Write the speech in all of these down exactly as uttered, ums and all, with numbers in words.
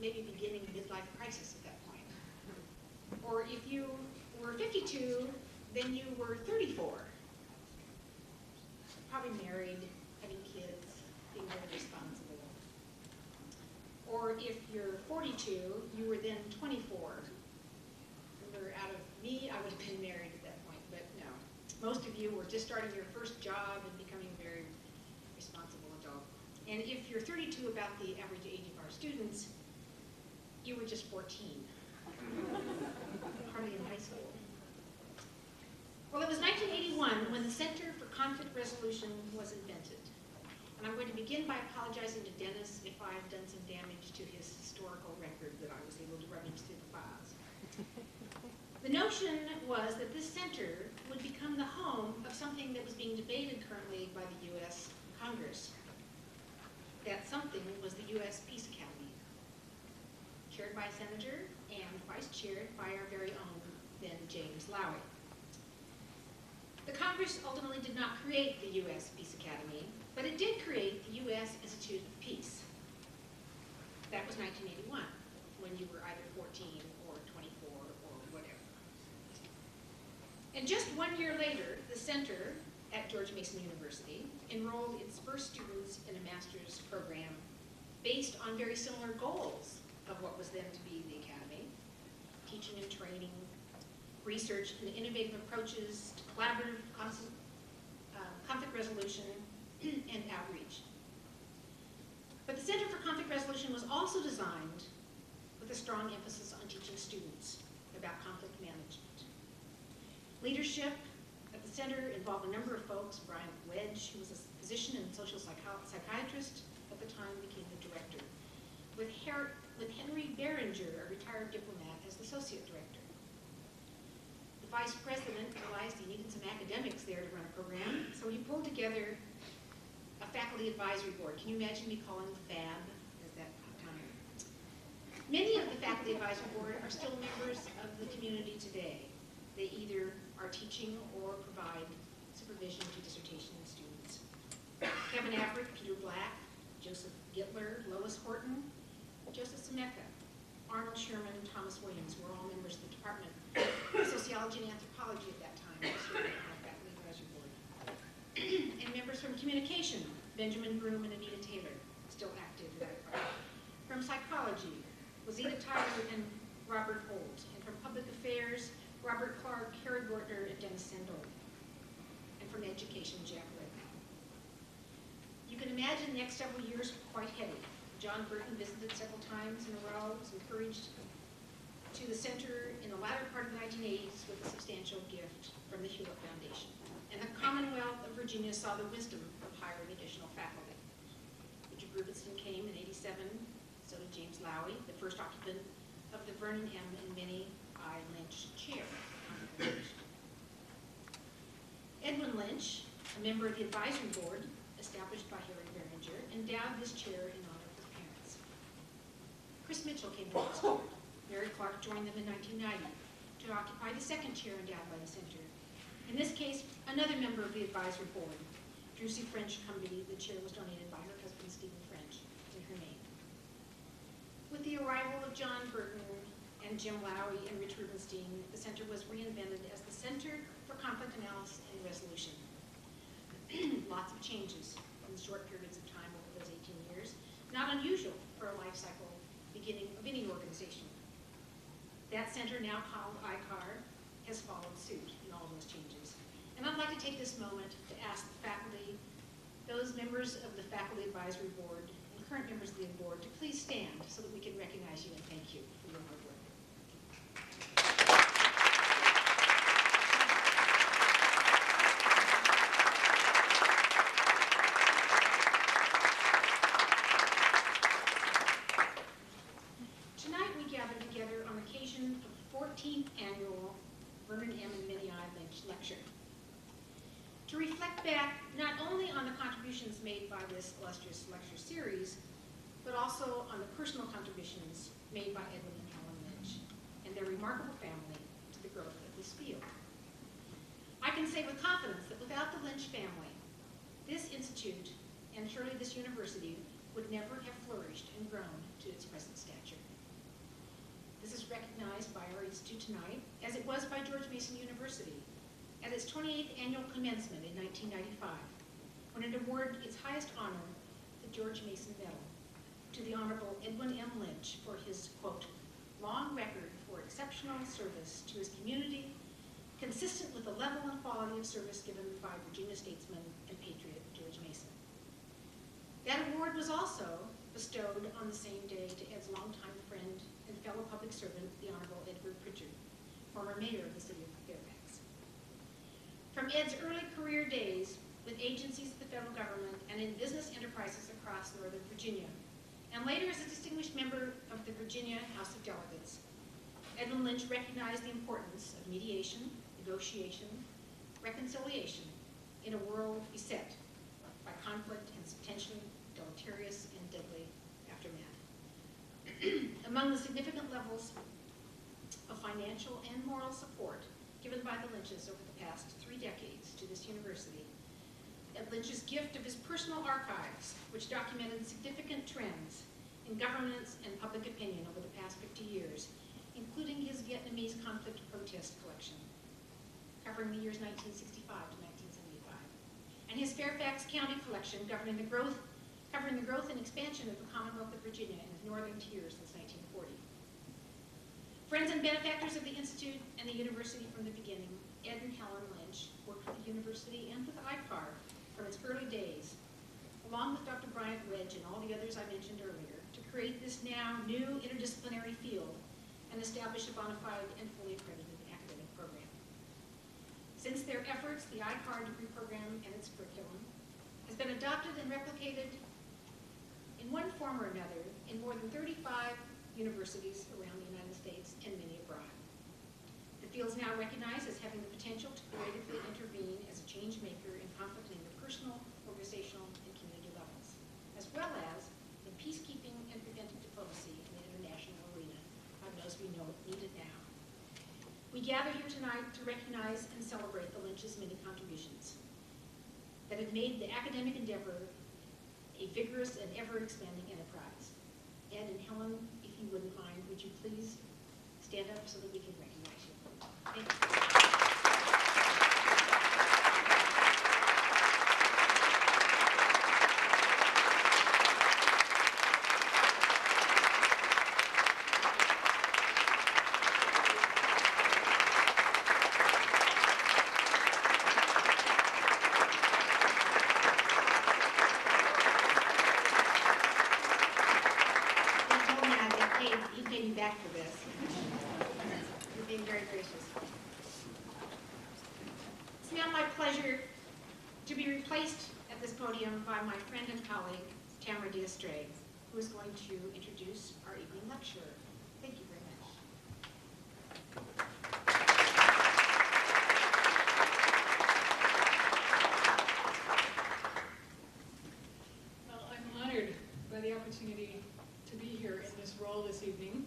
maybe beginning a midlife crisis at that point. Or if you were fifty-two, then you were thirty-four. Probably married, having kids, being very responsible. Or if you're forty-two, you were then twenty-four. Remember, out of me, I would have been married at that point, but no. Most of you were just starting your first job and becoming a very responsible adult. And if you're thirty-two, about the average age of our students, you were just fourteen. Hardly in high school. Well, it was nineteen eighty-one when the Center for Conflict Resolution was invented. And I'm going to begin by apologizing to Dennis if I've done some damage to his historical record that I was able to rummage through the files. The notion was that this center would become the home of something that was being debated currently by the U S Congress. That something was the U S Peace Academy, chaired by a senator and vice-chaired by our very own then James Lowy. The Congress ultimately did not create the U S Peace Academy, but it did create the U S Institute of Peace. That was nineteen eighty-one, when you were either fourteen or twenty-four or whatever. And just one year later, the center at George Mason University enrolled its first students in a master's program based on very similar goals of what was then to be the academy: teaching and training, research and innovative approaches to collaborative uh, conflict resolution, and outreach. But the Center for Conflict Resolution was also designed with a strong emphasis on teaching students about conflict management. Leadership at the center involved a number of folks. Brian Wedge, who was a physician and social psycho psychiatrist at the time, became the director, with, Her with Henry Behringer, a retired diplomat, as the associate director. The vice president realized he needed some academics there to run a program, so he pulled together a faculty advisory board. Can you imagine me calling the FAB at that time? Many of the faculty advisory board are still members of the community today. They either are teaching or provide supervision to dissertation students. Kevin Averitt, Peter Black, Joseph Gittler, Lois Horton, Joseph Semeka, Arnold Sherman, and Thomas Williams were all members of the Department of Sociology and Anthropology at that time, also on our faculty advisory board. And members from communication, Benjamin Broom and Anita Taylor, still active in that part. From psychology, Lizetta Tyler and Robert Holt. And from public affairs, Robert Clark, Harry Gortner, and Dennis Sendel. And from education, Jack Whitman. You can imagine the next several years were quite heavy. John Burton visited several times in a row, was encouraged to the center in the latter part of the nineteen eighties with a substantial gift from the Hewlett Foundation. And the Commonwealth of Virginia saw the wisdom of hiring additional faculty. Richard Rubinstein came in eighty-seven, so did James Lowy, the first occupant of the Vernon M. and Minnie I. Lynch Chair. Edwin Lynch, a member of the advisory board established by Harry Behringer, endowed this chair in honor of his parents. Chris Mitchell came to this board. Mary Clark joined them in nineteen ninety to occupy the second chair endowed by the center. In this case, another member of the advisory board, Drusy French Cumbie. The chair was donated by her husband, Stephen French, in her name. With the arrival of John Burton and Jim Lowy and Rich Rubinstein, the center was reinvented as the Center for Conflict Analysis and Resolution. Lots of changes in short periods of time over those eighteen years, not unusual for a life cycle beginning of any organization. That center, now called I C A R, has followed suit in all those changes. And I'd like to take this moment to ask the faculty, those members of the Faculty Advisory Board and current members of the board to please stand so that we can recognize you and thank you for your hard work. Tonight we gather together on occasion of the fourteenth annual Vernon M. and Minnie I. Lynch Lecture, to reflect back not only on the contributions made by this illustrious lecture series, but also on the personal contributions made by Edwin and Helen Lynch and their remarkable family to the growth of this field. I can say with confidence that without the Lynch family, this institute, and surely this university, would never have flourished and grown to its present stature. This is recognized by our institute tonight, as it was by George Mason University, at its twenty-eighth annual commencement in nineteen ninety-five, when it awarded its highest honor, the George Mason Medal, to the Honorable Edwin M. Lynch for his, quote, long record for exceptional service to his community, consistent with the level and quality of service given by Virginia statesman and patriot George Mason. That award was also bestowed on the same day to Ed's longtime friend and fellow public servant, the Honorable Edward Pritchard, former mayor of the city of Fairfax. From Ed's early career days with agencies of the federal government and in business enterprises across Northern Virginia, and later as a distinguished member of the Virginia House of Delegates, Edwin Lynch recognized the importance of mediation, negotiation, reconciliation in a world beset by conflict and potentially deleterious and deadly aftermath. Among the significant levels of financial and moral support given by the Lynches over the past three decades to this university, Ed Lynch's gift of his personal archives, which documented significant trends in governance and public opinion over the past fifty years, including his Vietnamese conflict protest collection, covering the years nineteen sixty-five to nineteen seventy-five, and his Fairfax County collection governing the growth, covering the growth and expansion of the Commonwealth of Virginia and its northern tiers since nineteen forty. Friends and benefactors of the Institute and the university from the beginning, Ed and Helen Lynch worked with the university and with I C A R from its early days, along with Doctor Bryant Wedge and all the others I mentioned earlier, to create this now new interdisciplinary field and establish a bona fide and fully accredited academic program. Since their efforts, the I C A R degree program and its curriculum has been adopted and replicated in one form or another in more than thirty-five universities around the United States and many abroad. The field is now recognized as having the potential to creatively intervene as a change maker in conflict in the personal, organizational, and community levels, as well as in peacekeeping and preventive diplomacy in the international arena. God knows we know it needed now. We gather here tonight to recognize and celebrate the Lynch's many contributions that have made the academic endeavor a vigorous and ever-expanding enterprise. Ed and Helen, if you wouldn't mind, would you please stand up so that we can recognize you? Thank you. Back for this. You're being very gracious. It's now my pleasure to be replaced at this podium by my friend and colleague, Tamara D'Estrade, who is going to introduce our evening lecturer. Thank you very much. Well, I'm honored by the opportunity to be here in this role this evening.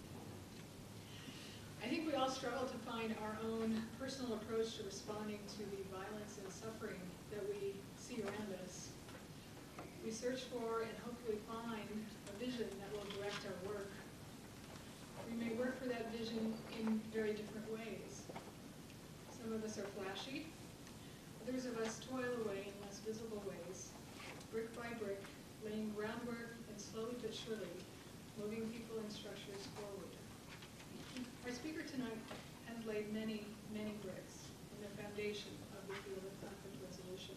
I think we all struggle to find our own personal approach to responding to the violence and suffering that we see around us. We search for and hopefully find a vision that will direct our work. We may work for that vision in very different ways. Some of us are flashy. Others of us toil away in less visible ways, brick by brick, laying groundwork and slowly but surely moving people and structures forward. Our speaker tonight has laid many, many bricks in the foundation of the field of conflict resolution.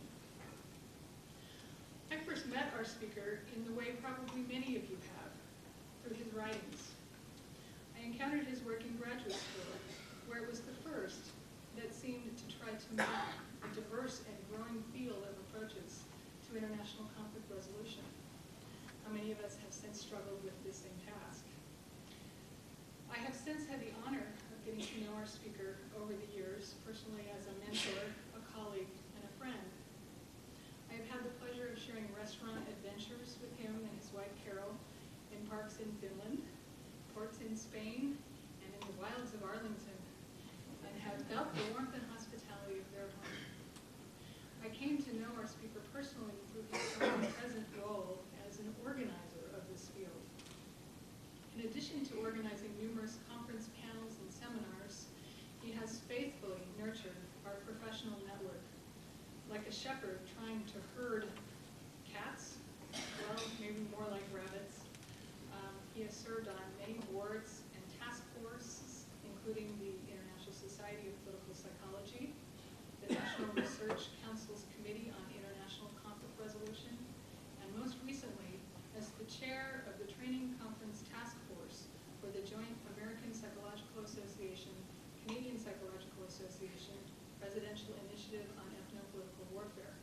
I first met our speaker in the way probably many of you have, through his writings. I encountered his work in graduate school, where it was the first that seemed to try to map a diverse and growing field of approaches to international conflict resolution. How many of us have since struggled with this same task? I have since had the honor of getting to know our speaker over the years, personally as a mentor, a colleague, and a friend. I have had the pleasure of sharing restaurant adventures with him and his wife Carol in parks in Finland, ports in Spain, and in the wilds of Arlington, and have felt the warmth and hospitality of their home. I came to know our speaker personally through his present role as an organizer of this field. In addition addition to organizing numerous conference panels and seminars, he has faithfully nurtured our professional network. Like a shepherd trying to herd cats, well, maybe more like rabbits, um, he has served on many boards and task forces, including the International Society of Political Psychology, the National Research Council's Committee on International Conflict Resolution, and most recently as the chair of the Training Conference Task Force for the Joint American Psychological Association, Canadian Psychological Association, Presidential Initiative on Ethno-Political Warfare.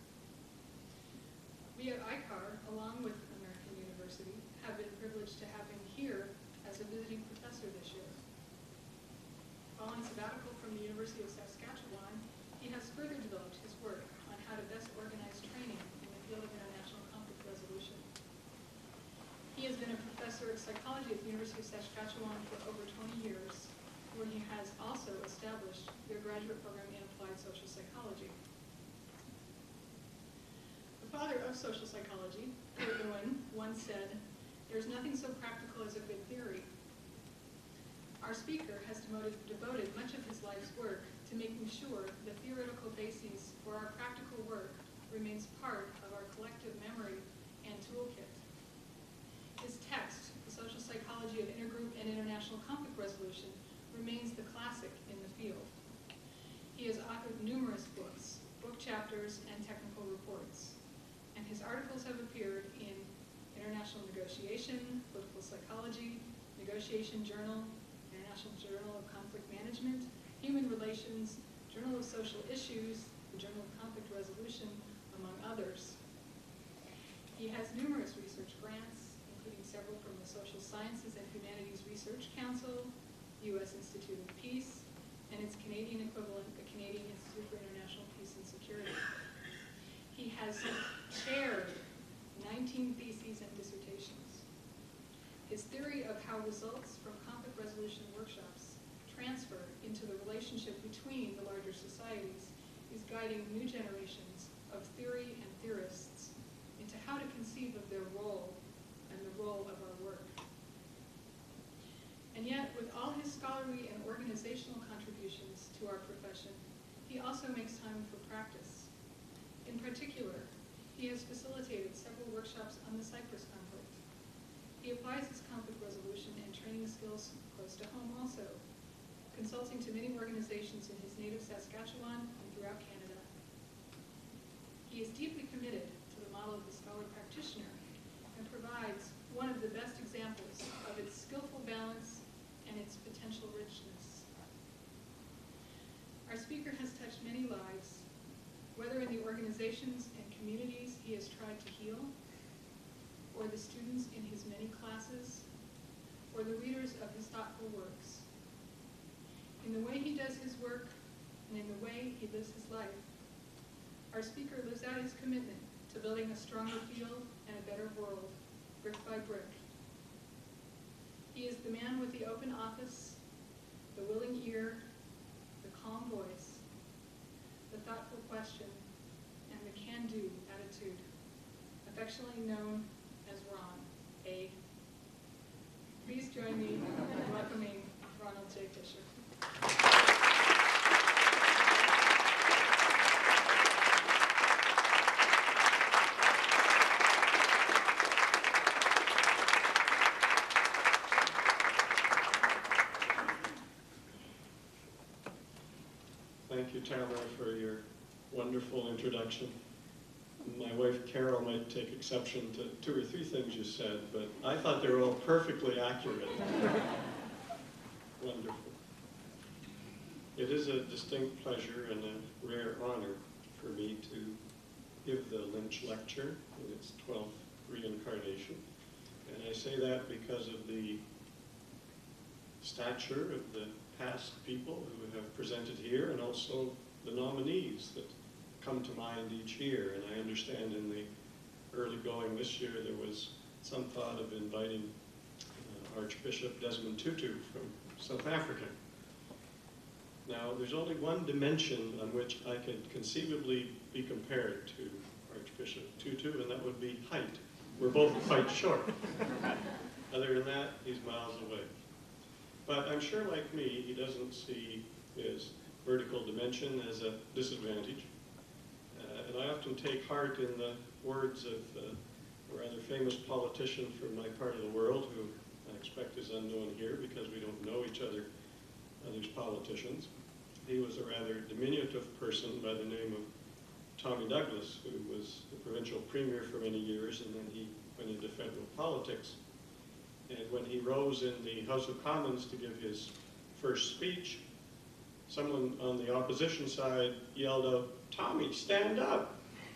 We at I C A R, along with American University, have been privileged to have him here as a visiting professor this year. Following sabbatical from the University of Saskatchewan, he has further developed his work on how to best organize training in the field of international conflict resolution. He has been a professor of psychology at the University of Saskatchewan for over twenty years, where he has also established their graduate program in applied social psychology. The father of social psychology, Kurt Lewin, once said, "There's nothing so practical as a good theory." Our speaker has devoted, devoted much of his life's work to making sure the theoretical basis for our practical work remains part of our collective memory and toolkit. His text, The Social Psychology of Intergroup and International Conflict Resolution, remains the classic in the field. He has authored numerous books, book chapters, and technical reports, and his articles have appeared in International Negotiation, Political Psychology, Negotiation Journal, International Journal of Conflict Management, Human Relations, Journal of Social Issues, the Journal of Conflict Resolution, among others. He has numerous research grants, including several from the Social Sciences and Humanities Research Council, U S Institute of Peace, and its Canadian equivalent, the Canadian Institute for International Peace and Security. He has chaired nineteen theses and dissertations. His theory of how results from conflict resolution workshops transfer into the relationship between the larger societies is guiding new generations of theory and theorists into how to conceive of their role and the role of our work. And yet, with all his scholarly and organizational contributions to our profession, he also makes time for practice. In particular, he has facilitated several workshops on the Cyprus conflict. He applies his conflict resolution and training skills close to home also, consulting to many organizations in his native Saskatchewan and throughout Canada. He is deeply committed to the model of the scholar practitioner and provides one of the best examples of its skillful balance and its potential richness. Our speaker has touched many lives, whether in the organizations and communities he has tried to heal, or the students in his many classes, or the readers of his thoughtful works. In the way he does his work, and in the way he lives his life, our speaker lives out his commitment to building a stronger field and a better world, brick by brick. He is the man with the open office, the willing ear, the calm voice, the thoughtful question, and the can-do attitude, affectionately known as Ron, A. Please join me in welcoming Ronald J. Fisher. Thank you, Tamara, for your wonderful introduction. My wife, Carol, might take exception to two or three things you said, but I thought they were all perfectly accurate. Wonderful. It is a distinct pleasure and a rare honor for me to give the Lynch Lecture in its twelfth reincarnation. And I say that because of the stature of the past people who have presented here, and also the nominees that come to mind each year. And I understand in the early going this year there was some thought of inviting uh, Archbishop Desmond Tutu from South Africa. Now, there's only one dimension on which I could conceivably be compared to Archbishop Tutu, and that would be height. We're both quite short. Other than that, he's miles away. But I'm sure, like me, he doesn't see his vertical dimension as a disadvantage. Uh, and I often take heart in the words of uh, a rather famous politician from my part of the world, who I expect is unknown here because we don't know each other, others politicians. He was a rather diminutive person by the name of Tommy Douglas, who was the provincial premier for many years, and then he went into federal politics. And when he rose in the House of Commons to give his first speech, someone on the opposition side yelled out, "Tommy, stand up!"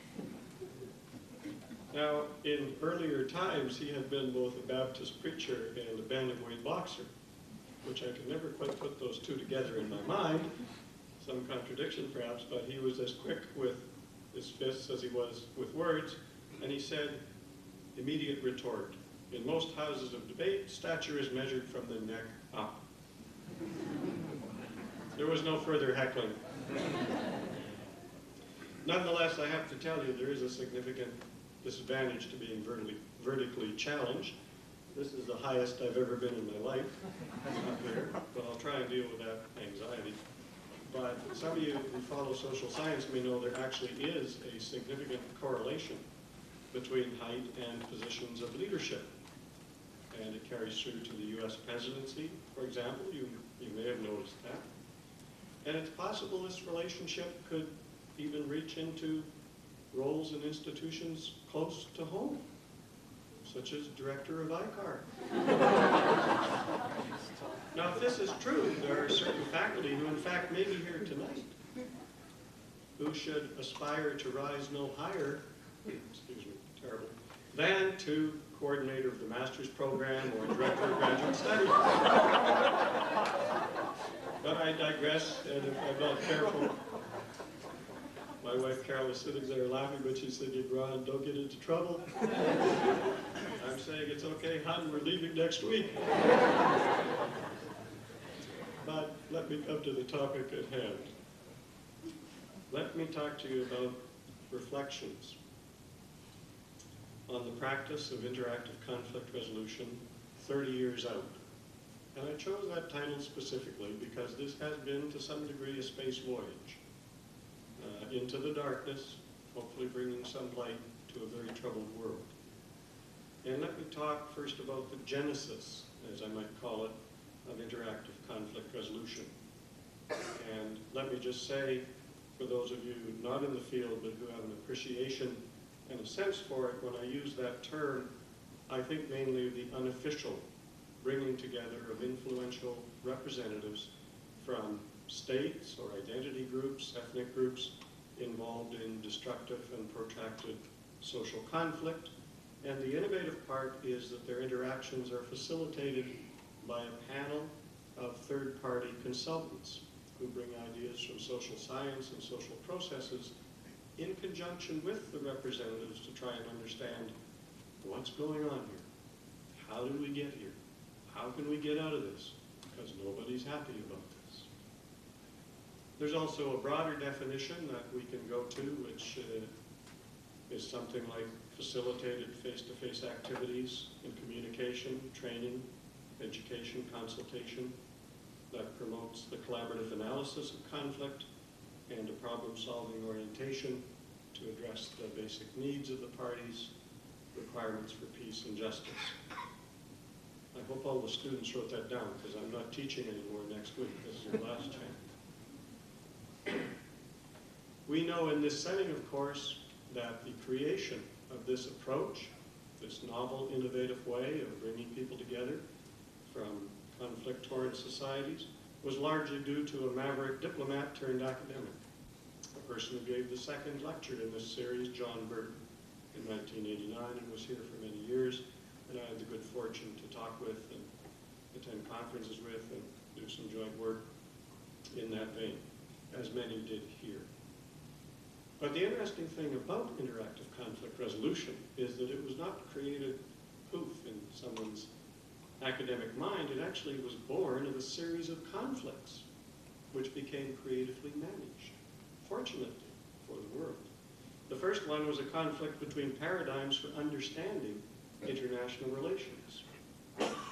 Now, in earlier times, he had been both a Baptist preacher and a bantamweight boxer, which I could never quite put those two together in my mind. Some contradiction, perhaps, but he was as quick with his fists as he was with words, and he said, immediate retort, "In most houses of debate, stature is measured from the neck up." There was no further heckling. Nonetheless, I have to tell you, there is a significant disadvantage to being vertically, vertically challenged. This is the highest I've ever been in my life up here, but I'll try and deal with that anxiety. But some of you who follow social science may know there actually is a significant correlation between height and positions of leadership. And it carries through to the U S presidency, for example. You, you may have noticed that. And it's possible this relationship could even reach into roles and institutions close to home, such as director of I C A R. Now, if this is true, there are certain faculty who, in fact, may be here tonight, who should aspire to rise no higher, excuse me, terrible, than to coordinator of the master's program or director of graduate studies. But I digress, and if I'm not careful, my wife Carol is sitting there laughing, but she's thinking, "Ron, don't get into trouble." I'm saying, "It's okay, hon, we're leaving next week." But let me come to the topic at hand. Let me talk to you about reflections on the practice of interactive conflict resolution thirty years out. And I chose that title specifically because this has been, to some degree, a space voyage uh, into the darkness, hopefully bringing some light to a very troubled world. And let me talk first about the genesis, as I might call it, of interactive conflict resolution. And let me just say, for those of you not in the field but who have an appreciation and a sense for it, when I use that term, I think mainly of the unofficial bringing together of influential representatives from states or identity groups, ethnic groups involved in destructive and protracted social conflict. And the innovative part is that their interactions are facilitated by a panel of third-party consultants who bring ideas from social science and social processes in conjunction with the representatives to try and understand what's going on here. How did we get here? How can we get out of this? Because nobody's happy about this. There's also a broader definition that we can go to, which uh, is something like facilitated face-to-face activities in communication, training, education, consultation, that promotes the collaborative analysis of conflict and a problem-solving orientation to address the basic needs of the parties, requirements for peace and justice. I hope all the students wrote that down, because I'm not teaching anymore next week. This is your last chance. We know in this setting, of course, that the creation of this approach, this novel, innovative way of bringing people together from conflict-torn societies, was largely due to a maverick diplomat turned academic, a person who gave the second lecture in this series, John Burton, in nineteen eighty-nine, and was here for many years, and I had the good fortune to talk with and attend conferences with and do some joint work in that vein, as many did here. But the interesting thing about interactive conflict resolution is that it was not created poof in someone's academic mind. It actually was born of a series of conflicts which became creatively managed, fortunately for the world. The first one was a conflict between paradigms for understanding international relations.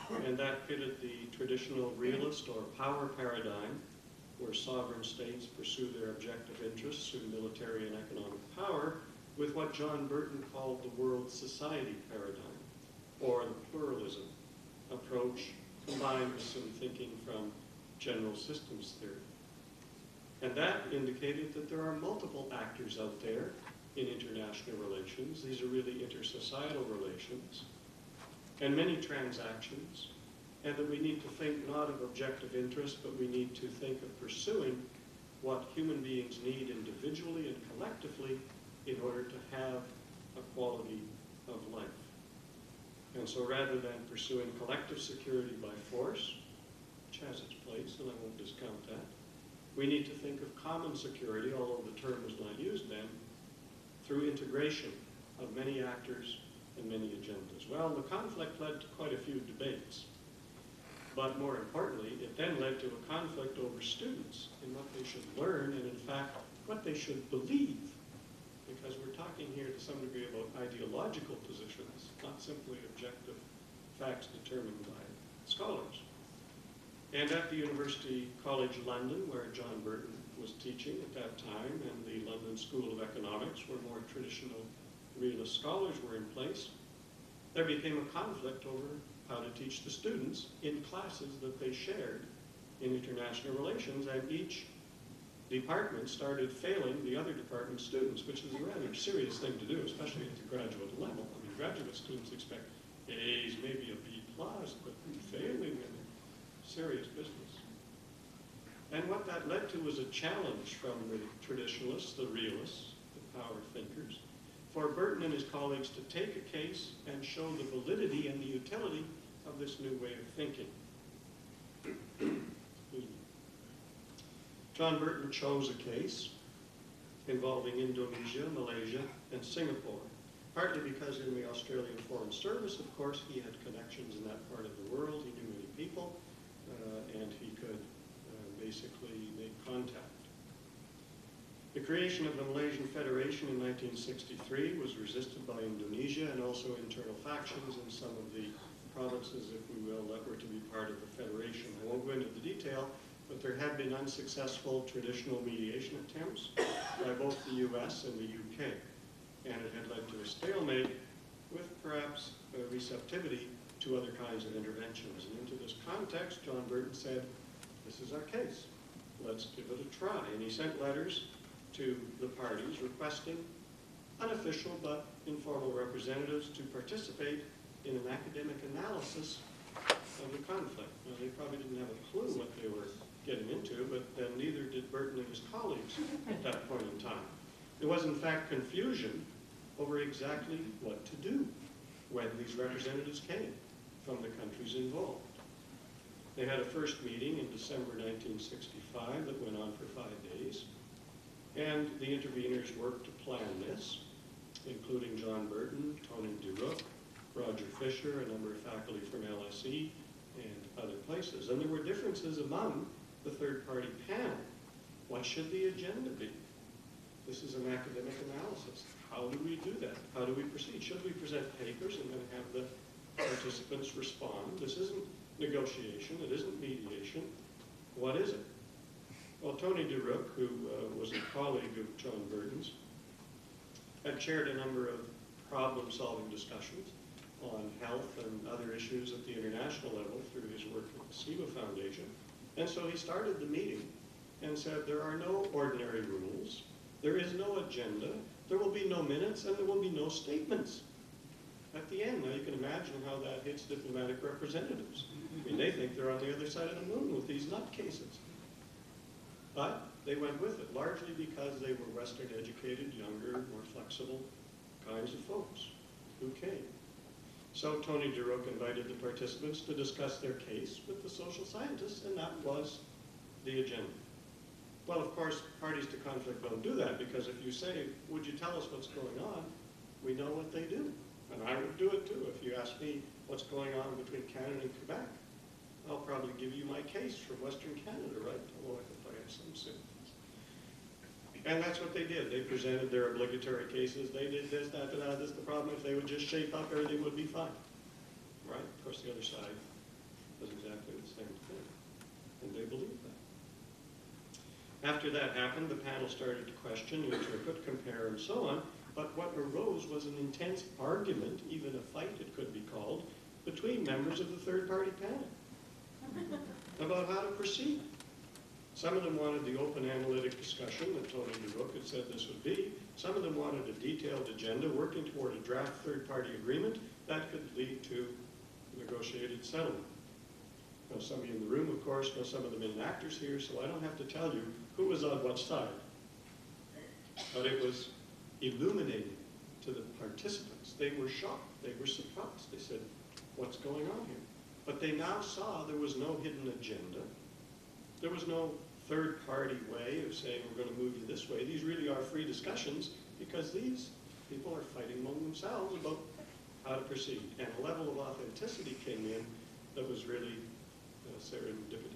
and that pitted the traditional realist or power paradigm, where sovereign states pursue their objective interests through military and economic power, with what John Burton called the world society paradigm, or the pluralism approach combined with some thinking from general systems theory. And that indicated that there are multiple actors out there in international relations. These are really intersocietal relations, and many transactions, and that we need to think not of objective interest, but we need to think of pursuing what human beings need individually and collectively in order to have a quality of life. And so rather than pursuing collective security by force, which has its place, and I won't discount that, we need to think of common security, although the term was not used then, through integration of many actors and many agendas. Well, the conflict led to quite a few debates. But more importantly, it then led to a conflict over students and what they should learn, and in fact, what they should believe. Because we're talking here to some degree about ideological positions, not simply objective facts determined by scholars. And at the University College London, where John Burton was teaching at that time, and the London School of Economics, where more traditional realist scholars were in place, there became a conflict over how to teach the students in classes that they shared in international relations, and each department started failing the other department's students, which is a rather serious thing to do, especially at the graduate level. I mean, graduate students expect A's, maybe a B plus, but failing in serious business. And what that led to was a challenge from the traditionalists, the realists, the power thinkers, for Burton and his colleagues to take a case and show the validity and the utility of this new way of thinking. John Burton chose a case involving Indonesia, Malaysia, and Singapore, partly because in the Australian Foreign Service, of course, he had connections in that part of the world. He knew many people, uh, and he could uh, basically make contact. The creation of the Malaysian Federation in nineteen sixty-three was resisted by Indonesia and also internal factions in some of the provinces, if we will, that were to be part of the Federation. I won't go into the detail, but there had been unsuccessful traditional mediation attempts by both the U S and the U K, and it had led to a stalemate with perhaps a receptivity to other kinds of interventions. And into this context, John Burton said, this is our case. Let's give it a try. And he sent letters to the parties requesting unofficial but informal representatives to participate in an academic analysis of the conflict. Now, they probably didn't have a clue what they were getting into, but then neither did Burton and his colleagues at that point in time. There was, in fact, confusion over exactly what to do when these representatives came from the countries involved. They had a first meeting in December nineteen sixty-five that went on for five days, and the interveners worked to plan this, including John Burton, Tony DeRook, Roger Fisher, a number of faculty from L S E, and other places. And there were differences among the third-party panel. What should the agenda be? This is an academic analysis. How do we do that? How do we proceed? Should we present papers and then have the participants respond? This isn't negotiation. It isn't mediation. What is it? Well, Tony DeRook, who uh, was a colleague of John Burton's, had chaired a number of problem-solving discussions on health and other issues at the international level through his work at the SIVA Foundation. And so he started the meeting and said, there are no ordinary rules, there is no agenda, there will be no minutes, and there will be no statements at the end. Now you can imagine how that hits diplomatic representatives. I mean, they think they're on the other side of the moon with these nutcases. But they went with it, largely because they were Western-educated, younger, more flexible kinds of folks who came. So Tony DeRook invited the participants to discuss their case with the social scientists, and that was the agenda. Well, of course, parties to conflict don't do that, because if you say, would you tell us what's going on, we know what they do. And I would do it too. If you ask me what's going on between Canada and Quebec, I'll probably give you my case from Western Canada, right? Although I think I have some sympathies. And that's what they did. They presented their obligatory cases. They did this, that, that, this. The problem, if they would just shape up, everything would be fine. Right? Of course, the other side After that happened, the panel started to question, interpret, compare, and so on. But what arose was an intense argument, even a fight it could be called, between members of the third-party panel about how to proceed. Some of them wanted the open analytic discussion that Tony DeRook had said this would be. Some of them wanted a detailed agenda working toward a draft third-party agreement that could lead to negotiated settlement. Now, some of you in the room, of course, know some of the main actors here, so I don't have to tell you who was on what side. But it was illuminating to the participants. They were shocked. They were surprised. They said, what's going on here? But they now saw there was no hidden agenda. There was no third-party way of saying, we're going to move you this way. These really are free discussions because these people are fighting among themselves about how to proceed. And a level of authenticity came in that was really uh, serendipity.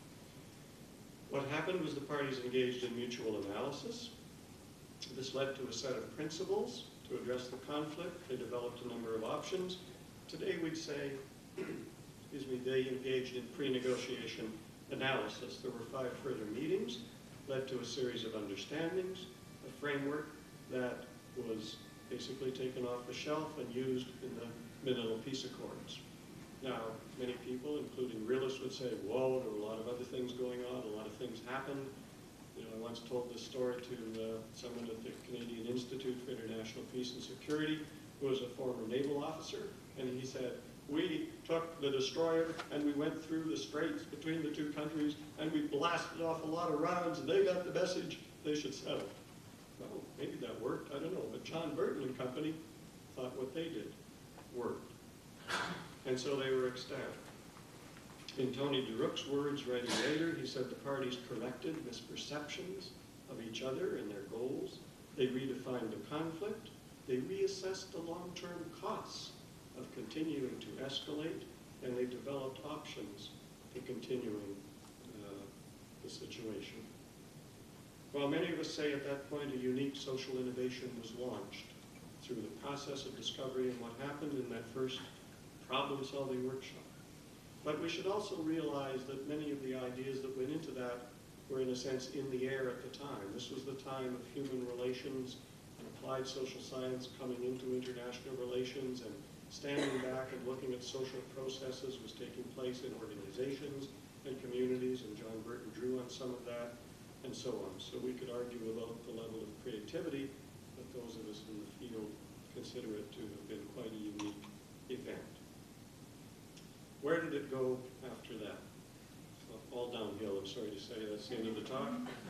What happened was the parties engaged in mutual analysis. This led to a set of principles to address the conflict. They developed a number of options. Today we'd say, excuse me, they engaged in pre-negotiation analysis. There were five further meetings, led to a series of understandings, a framework that was basically taken off the shelf and used in the Manila Peace Accords. Now, many people, including realists, would say, whoa, there were a lot of other things going on, a lot of things happened. You know, I once told this story to uh, someone at the Canadian Institute for International Peace and Security, who was a former naval officer, and he said, we took the destroyer and we went through the straits between the two countries and we blasted off a lot of rounds and they got the message they should settle. Well, maybe that worked, I don't know, but John Burton and company thought what they did worked. And so they were ecstatic. In Tony DeRook's words writing later, he said the parties corrected misperceptions of each other and their goals. They redefined the conflict. They reassessed the long-term costs of continuing to escalate, and they developed options for continuing uh, the situation. While many of us say at that point a unique social innovation was launched through the process of discovery and what happened in that first problem-solving workshop. But we should also realize that many of the ideas that went into that were in a sense in the air at the time. This was the time of human relations and applied social science coming into international relations, and standing back and looking at social processes was taking place in organizations and communities, and John Burton drew on some of that, and so on. So we could argue about the level of creativity, but those of us in the field consider it to have been quite a unique event. Where did it go after that? So all downhill, I'm sorry to say, that's the end of the talk.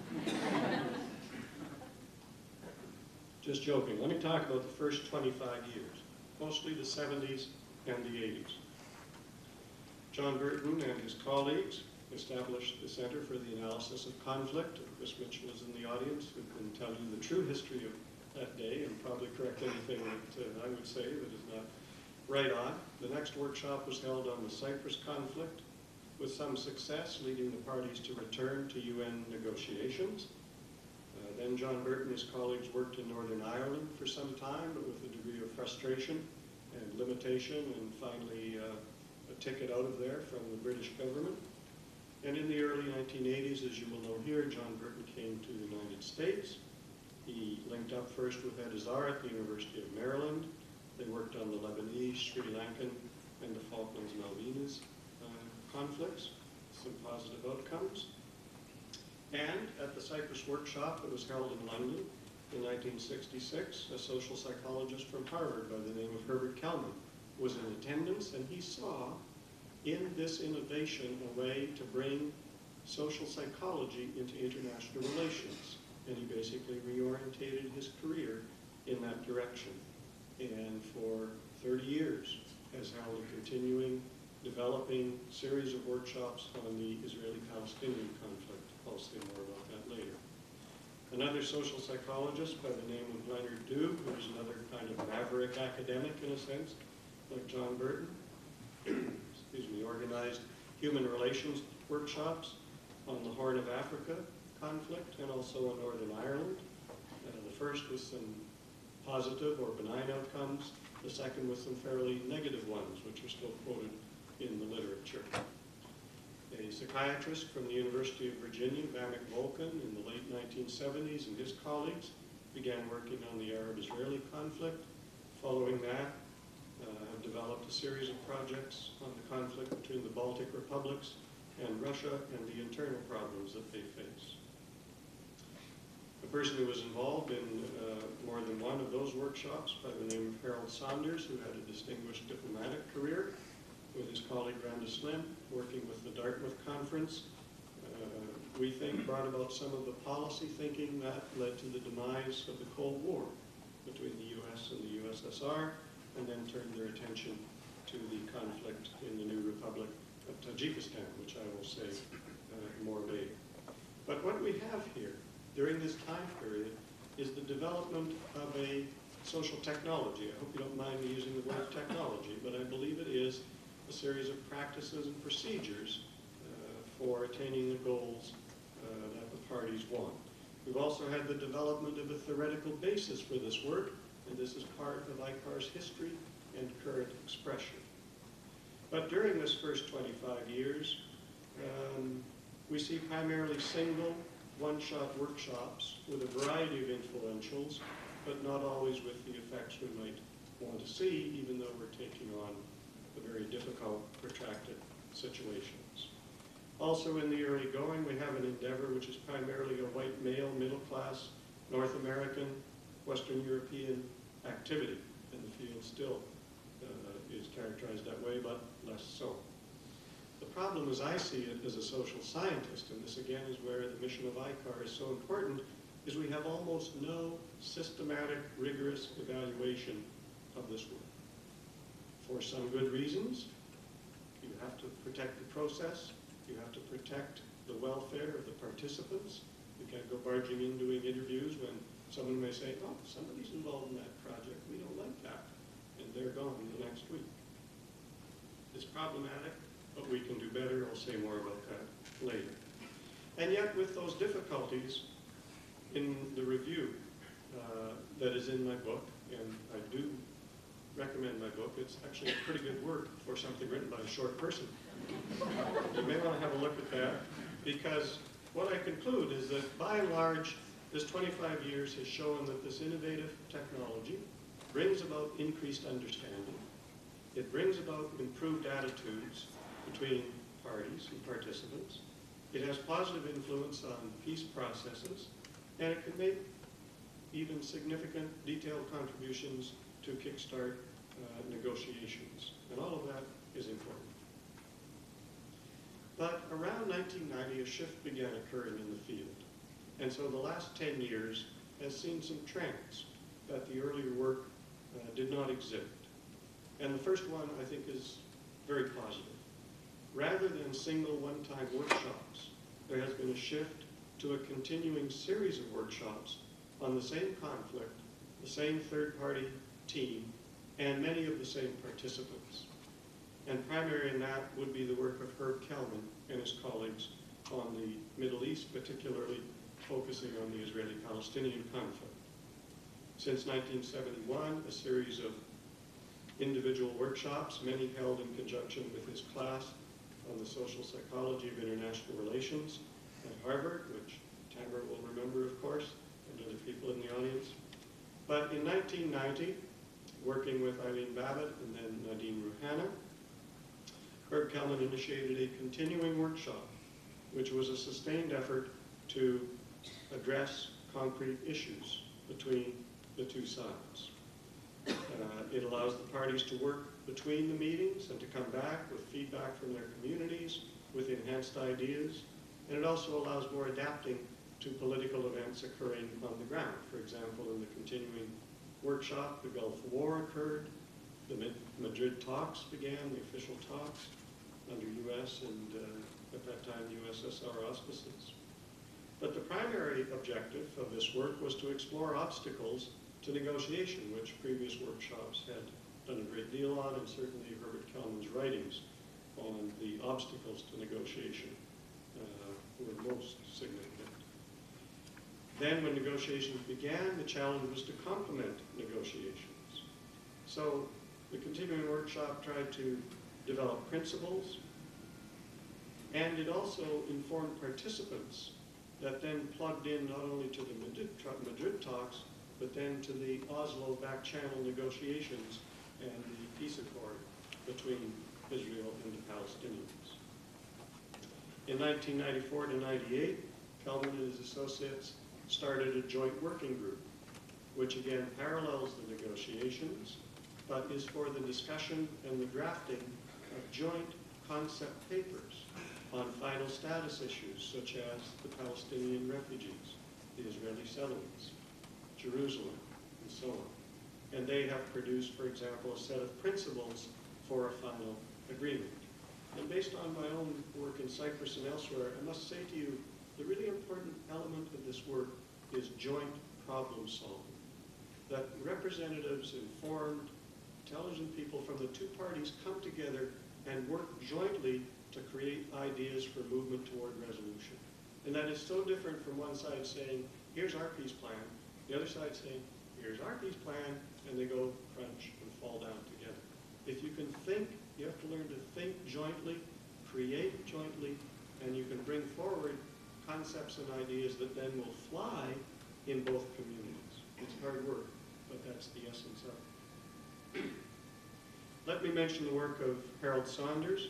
Just joking. Let me talk about the first twenty-five years. Mostly the seventies and the eighties. John Burton and his colleagues established the Center for the Analysis of Conflict. Chris Mitchell is in the audience, who can tell you the true history of that day and probably correct anything that uh, I would say that is not right on. The next workshop was held on the Cyprus conflict with some success, leading the parties to return to U N negotiations. Uh, then John Burton and his colleagues worked in Northern Ireland for some time, but with a degree of frustration and limitation, and finally uh, a ticket out of there from the British government. And in the early nineteen eighties, as you will know here, John Burton came to the United States. He linked up first with Ed Azar at the University of Maryland. They worked on the Lebanese, Sri Lankan, and the Falklands-Malvinas uh, conflicts, some positive outcomes. And at the Cyprus workshop that was held in London in nineteen sixty-six, a social psychologist from Harvard by the name of Herbert Kelman was in attendance, and he saw in this innovation a way to bring social psychology into international relations. And he basically reorientated his career in that direction. And for thirty years has held a continuing, developing series of workshops on the Israeli-Palestinian conflict. I'll say more about that later. Another social psychologist by the name of Leonard Doob, who's another kind of maverick academic in a sense, like John Burton, excuse me, organized human relations workshops on the Horn of Africa conflict and also on Northern Ireland. Uh, the first with some positive or benign outcomes, the second with some fairly negative ones, which are still quoted in the literature. A psychiatrist from the University of Virginia, Vamek Volkan, in the late nineteen seventies, and his colleagues began working on the Arab-Israeli conflict. Following that, uh, have developed a series of projects on the conflict between the Baltic republics and Russia and the internal problems that they face. A person who was involved in uh, more than one of those workshops by the name of Harold Saunders, who had a distinguished diplomatic career, with his colleague Randa Slim, working with the Dartmouth Conference, uh, we think brought about some of the policy thinking that led to the demise of the Cold War between the U S and the U S S R, and then turned their attention to the conflict in the new Republic of Tajikistan, which I will say uh, more later. But what we have here during this time period is the development of a social technology. I hope you don't mind me using the word technology, but I believe it is a series of practices and procedures uh, for attaining the goals uh, that the parties want. We've also had the development of a theoretical basis for this work, and this is part of I C A R's history and current expression. But during this first twenty-five years, um, we see primarily single, one-shot workshops with a variety of influentials, but not always with the effects we might want to see, even though we're taking on the very difficult, protracted situations. Also in the early going, we have an endeavor which is primarily a white male, middle-class, North American, Western European activity, and the field still uh, is characterized that way, but less so. The problem as I see it as a social scientist, and this again is where the mission of I C A R is so important, is we have almost no systematic, rigorous evaluation of this work. For some good reasons. You have to protect the process. You have to protect the welfare of the participants. You can't go barging in doing interviews when someone may say, oh, somebody's involved in that project. We don't like that. And they're gone the next week. It's problematic, but we can do better. I'll say more about that later. And yet, with those difficulties in the review uh, that is in my book, and I do recommend my book. It's actually a pretty good work for something written by a short person. You may want to have a look at that, because what I conclude is that by and large, this twenty-five years has shown that this innovative technology brings about increased understanding. It brings about improved attitudes between parties and participants. It has positive influence on peace processes, and it can make even significant detailed contributions to kickstart uh, negotiations. And all of that is important. But around nineteen ninety, a shift began occurring in the field. And so the last ten years has seen some trends that the earlier work uh, did not exhibit. And the first one, I think, is very positive. Rather than single one-time workshops, there has been a shift to a continuing series of workshops on the same conflict, the same third-party team, and many of the same participants. And primary in that would be the work of Herb Kelman and his colleagues on the Middle East, particularly focusing on the Israeli-Palestinian conflict. Since nineteen seventy-one, a series of individual workshops, many held in conjunction with his class on the social psychology of international relations at Harvard, which Tamara will remember, of course, and other people in the audience. But in nineteen ninety, working with Eileen Babbitt and then Nadine Rouhana, Herb Kelman initiated a continuing workshop, which was a sustained effort to address concrete issues between the two sides. Uh, it allows the parties to work between the meetings and to come back with feedback from their communities, with enhanced ideas, and it also allows more adapting to political events occurring on the ground. For example, in the continuing workshop, the Gulf War occurred, the Madrid talks began, the official talks, under U S and uh, at that time U S S R auspices. But the primary objective of this work was to explore obstacles to negotiation, which previous workshops had done a great deal on, and certainly Herbert Kelman's writings on the obstacles to negotiation uh, were most significant. Then when negotiations began, the challenge was to complement negotiations. So the continuing workshop tried to develop principles And it also informed participants that then plugged in not only to the Madrid, Madrid talks, but then to the Oslo back-channel negotiations and the peace accord between Israel and the Palestinians. In nineteen ninety-four to ninety-eight, Kelvin and his associates started a joint working group, which again parallels the negotiations, but is for the discussion and the drafting of joint concept papers on final status issues such as the Palestinian refugees, the Israeli settlements, Jerusalem, and so on. And they have produced, for example, a set of principles for a final agreement. And based on my own work in Cyprus and elsewhere, I must say to you, the really important element of this work is joint problem solving. That representatives, informed, intelligent people from the two parties come together and work jointly to create ideas for movement toward resolution. And that is so different from one side saying, here's our peace plan, the other side saying, here's our peace plan, and they go crunch and fall down together. If you can think, you have to learn to think jointly, create jointly, and you can bring forward concepts and ideas that then will fly in both communities. It's hard work, but that's the essence of it. Let me mention the work of Harold Saunders,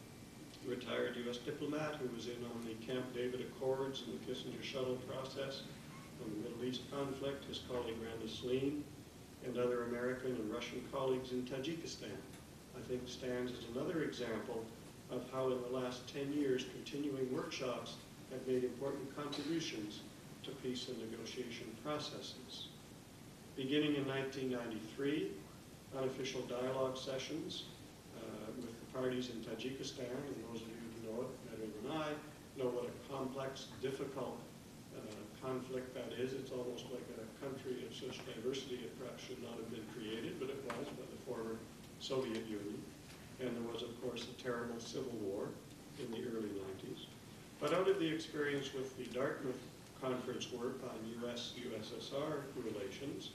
retired U S diplomat who was in on the Camp David Accords and the Kissinger shuttle process on the Middle East conflict, his colleague Randa Sleen, and other American and Russian colleagues in Tajikistan, I think stands as another example of how in the last ten years continuing workshops have made important contributions to peace and negotiation processes. Beginning in nineteen ninety-three, unofficial dialogue sessions uh, with the parties in Tajikistan, and those of you who know it better than I, know what a complex, difficult uh, conflict that is. It's almost like a country of such diversity it perhaps should not have been created, but it was by the former Soviet Union. And there was, of course, a terrible civil war in the early nineties. But out of the experience with the Dartmouth Conference work on U S U S S R relations,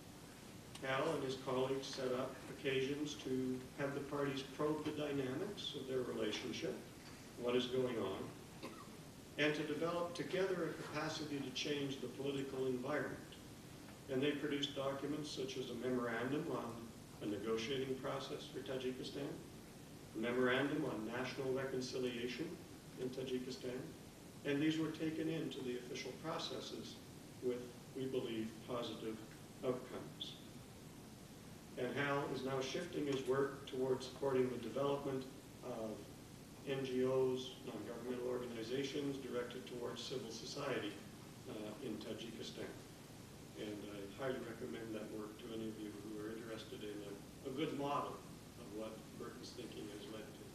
Hal and his colleagues set up occasions to have the parties probe the dynamics of their relationship, what is going on, and to develop together a capacity to change the political environment. And they produced documents such as a memorandum on a negotiating process for Tajikistan, a memorandum on national reconciliation in Tajikistan, and these were taken into the official processes with, we believe, positive outcomes. And Hal is now shifting his work towards supporting the development of N G Os, non-governmental organizations directed towards civil society uh, in Tajikistan. And I highly recommend that work to any of you who are interested in a, a good model of what Burton's thinking has led to.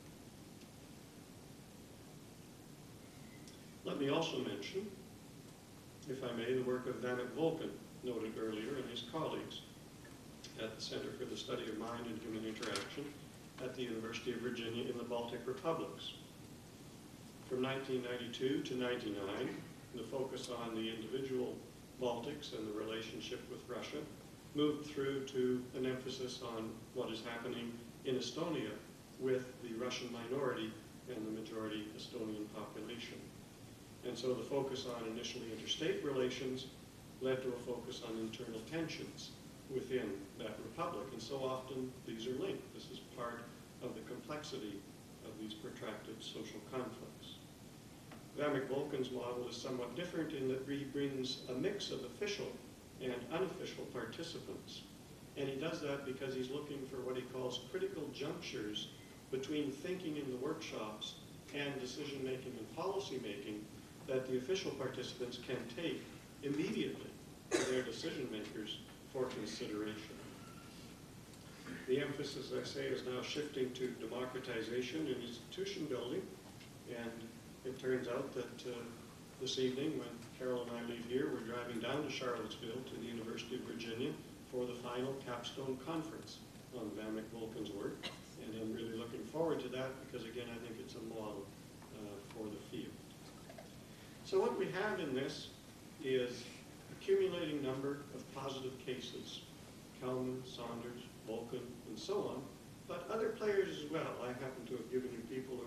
Let me also mention, if I may, the work of Vamek Volkan, noted earlier, and his colleagues at the Center for the Study of Mind and Human Interaction at the University of Virginia in the Baltic Republics. From nineteen ninety-two to ninety-nine, the focus on the individual Baltics and the relationship with Russia moved through to an emphasis on what is happening in Estonia with the Russian minority and the majority Estonian population. And so the focus on initially interstate relations led to a focus on internal tensions within that republic. And so often these are linked. This is part of the complexity of these protracted social conflicts. Vamek Volkan's model is somewhat different in that he brings a mix of official and unofficial participants. And he does that because he's looking for what he calls critical junctures between thinking in the workshops and decision-making and policy-making that the official participants can take immediately to their decision-makers for consideration. The emphasis, as I say, is now shifting to democratization and institution building, and it turns out that uh, this evening, when Carol and I leave here, we're driving down to Charlottesville to the University of Virginia for the final capstone conference on Vamek Volkan's work, and I'm really looking forward to that because, again, I think it's a model uh, for the field. So what we have in this is accumulating number of positive cases, Kelman, Saunders, Volkan, and so on, but other players as well. I happen to have given you people who are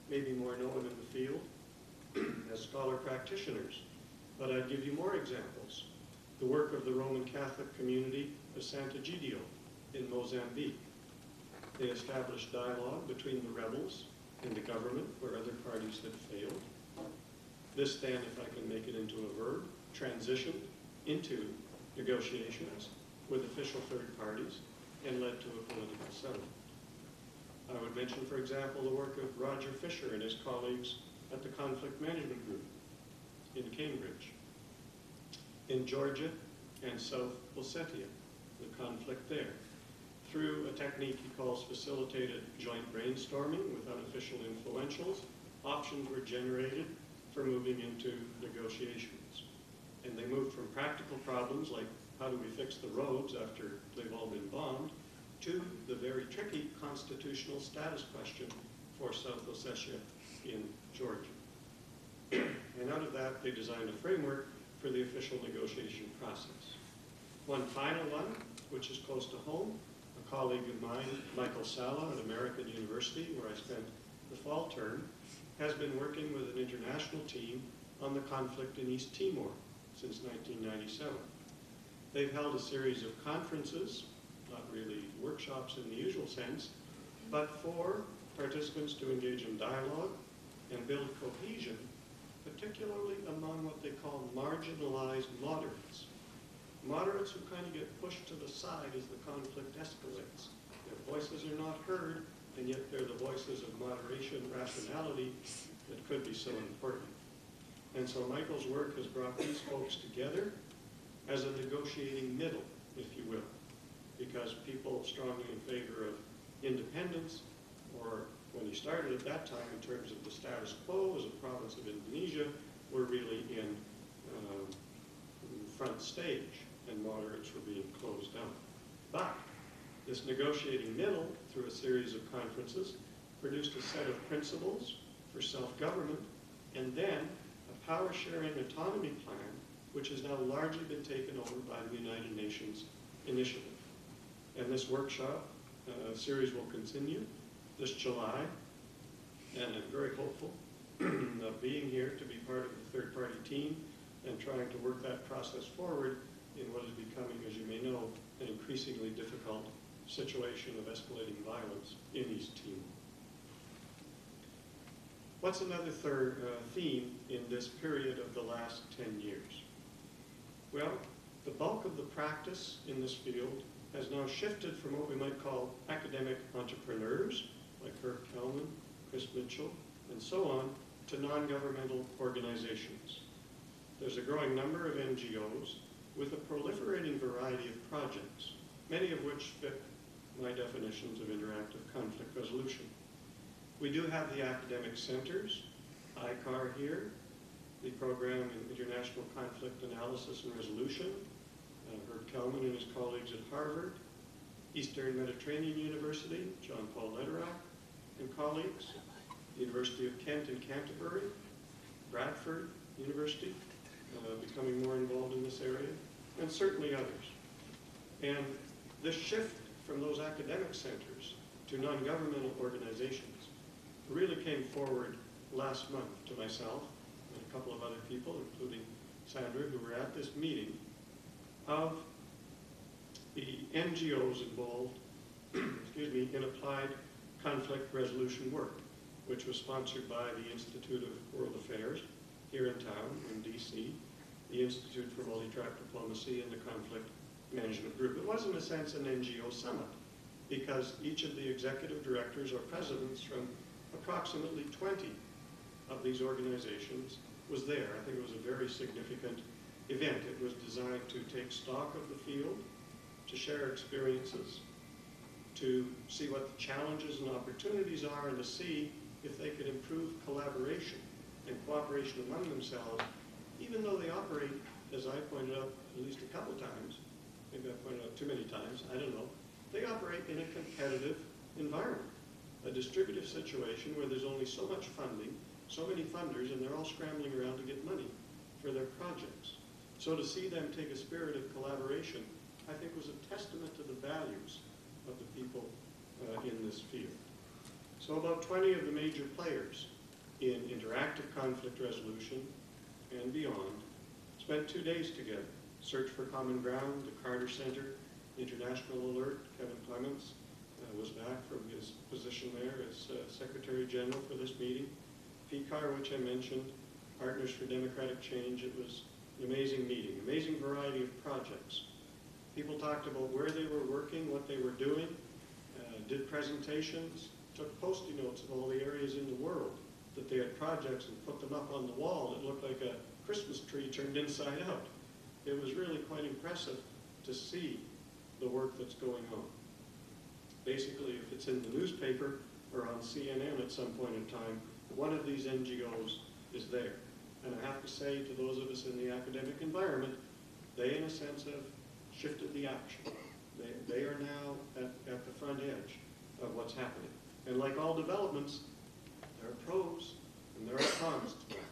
maybe more known in the field as scholar practitioners, but I'd give you more examples. The work of the Roman Catholic community of Sant'Egidio in Mozambique. They established dialogue between the rebels and the government where other parties had failed. This then, if I can make it into a verb, transitioned into negotiations with official third parties and led to a political settlement. I would mention, for example, the work of Roger Fisher and his colleagues at the Conflict Management Group in Cambridge. In Georgia and South Ossetia, the conflict there. Through a technique he calls facilitated joint brainstorming with unofficial influentials, options were generated for moving into negotiations. And they moved from practical problems like how do we fix the roads after they've all been bombed, to the very tricky constitutional status question for South Ossetia in Georgia. And out of that, they designed a framework for the official negotiation process. One final one, which is close to home, a colleague of mine, Michael Sala at American University, where I spent the fall term, has been working with an international team on the conflict in East Timor since nineteen ninety-seven. They've held a series of conferences, not really workshops in the usual sense, but for participants to engage in dialogue and build cohesion, particularly among what they call marginalized moderates. Moderates who kind of get pushed to the side as the conflict escalates. Their voices are not heard, and yet they're the voices of moderation, rationality that could be so important. And so Michael's work has brought these folks together as a negotiating middle, if you will, because people strongly in favor of independence, or when he started at that time in terms of the status quo as a province of Indonesia, were really in um, front stage, and moderates were being closed down. But this negotiating middle, through a series of conferences, produced a set of principles for self-government, and then a power-sharing autonomy plan, which has now largely been taken over by the United Nations initiative. And this workshop uh, series will continue this July, and I'm very hopeful of being here to be part of the third-party team and trying to work that process forward in what is becoming, as you may know, an increasingly difficult situation of escalating violence in East Timor. What's another third uh, theme in this period of the last ten years? Well, the bulk of the practice in this field has now shifted from what we might call academic entrepreneurs, like Herb Kelman, Chris Mitchell, and so on, to non-governmental organizations. There's a growing number of N G Os with a proliferating variety of projects, many of which fit my definitions of interactive conflict resolution. We do have the academic centers, I C A R here, the program in international conflict analysis and resolution, uh, Herb Kelman and his colleagues at Harvard, Eastern Mediterranean University, John Paul Lederach and colleagues, the University of Kent in Canterbury, Bradford University, uh, becoming more involved in this area, and certainly others. And this shift from those academic centers to non-governmental organizations really came forward last month to myself and a couple of other people, including Sandra, who were at this meeting, of the N G Os involved excuse me, in applied conflict resolution work, which was sponsored by the Institute of World Affairs here in town, in D C, the Institute for Multi-Track Diplomacy, and the Conflict Management Group. It was, in a sense, an N G O summit, because each of the executive directors or presidents from approximately twenty of these organizations was there. I think it was a very significant event. It was designed to take stock of the field, to share experiences, to see what the challenges and opportunities are, and to see if they could improve collaboration and cooperation among themselves, even though they operate, as I pointed out at least a couple times, maybe I pointed out too many times, I don't know, they operate in a competitive environment, a distributive situation where there's only so much funding, so many funders, and they're all scrambling around to get money for their projects. So to see them take a spirit of collaboration, I think was a testament to the values of the people uh, in this field. So about twenty of the major players in interactive conflict resolution and beyond, spent two days together. Search for Common Ground, the Carter Center, International Alert. Kevin Clements uh, was back from his position there as uh, Secretary General for this meeting. P C A R, which I mentioned, Partners for Democratic Change. It was an amazing meeting, amazing variety of projects. People talked about where they were working, what they were doing, uh, did presentations, took post-it notes of all the areas in the world that they had projects and put them up on the wall. It looked like a Christmas tree turned inside out. It was really quite impressive to see the work that's going on. Basically, if it's in the newspaper or on C N N at some point in time, one of these N G Os is there. And I have to say to those of us in the academic environment, they in a sense have shifted the action. They, they are now at, at the front edge of what's happening. And like all developments, there are pros and there are cons to that.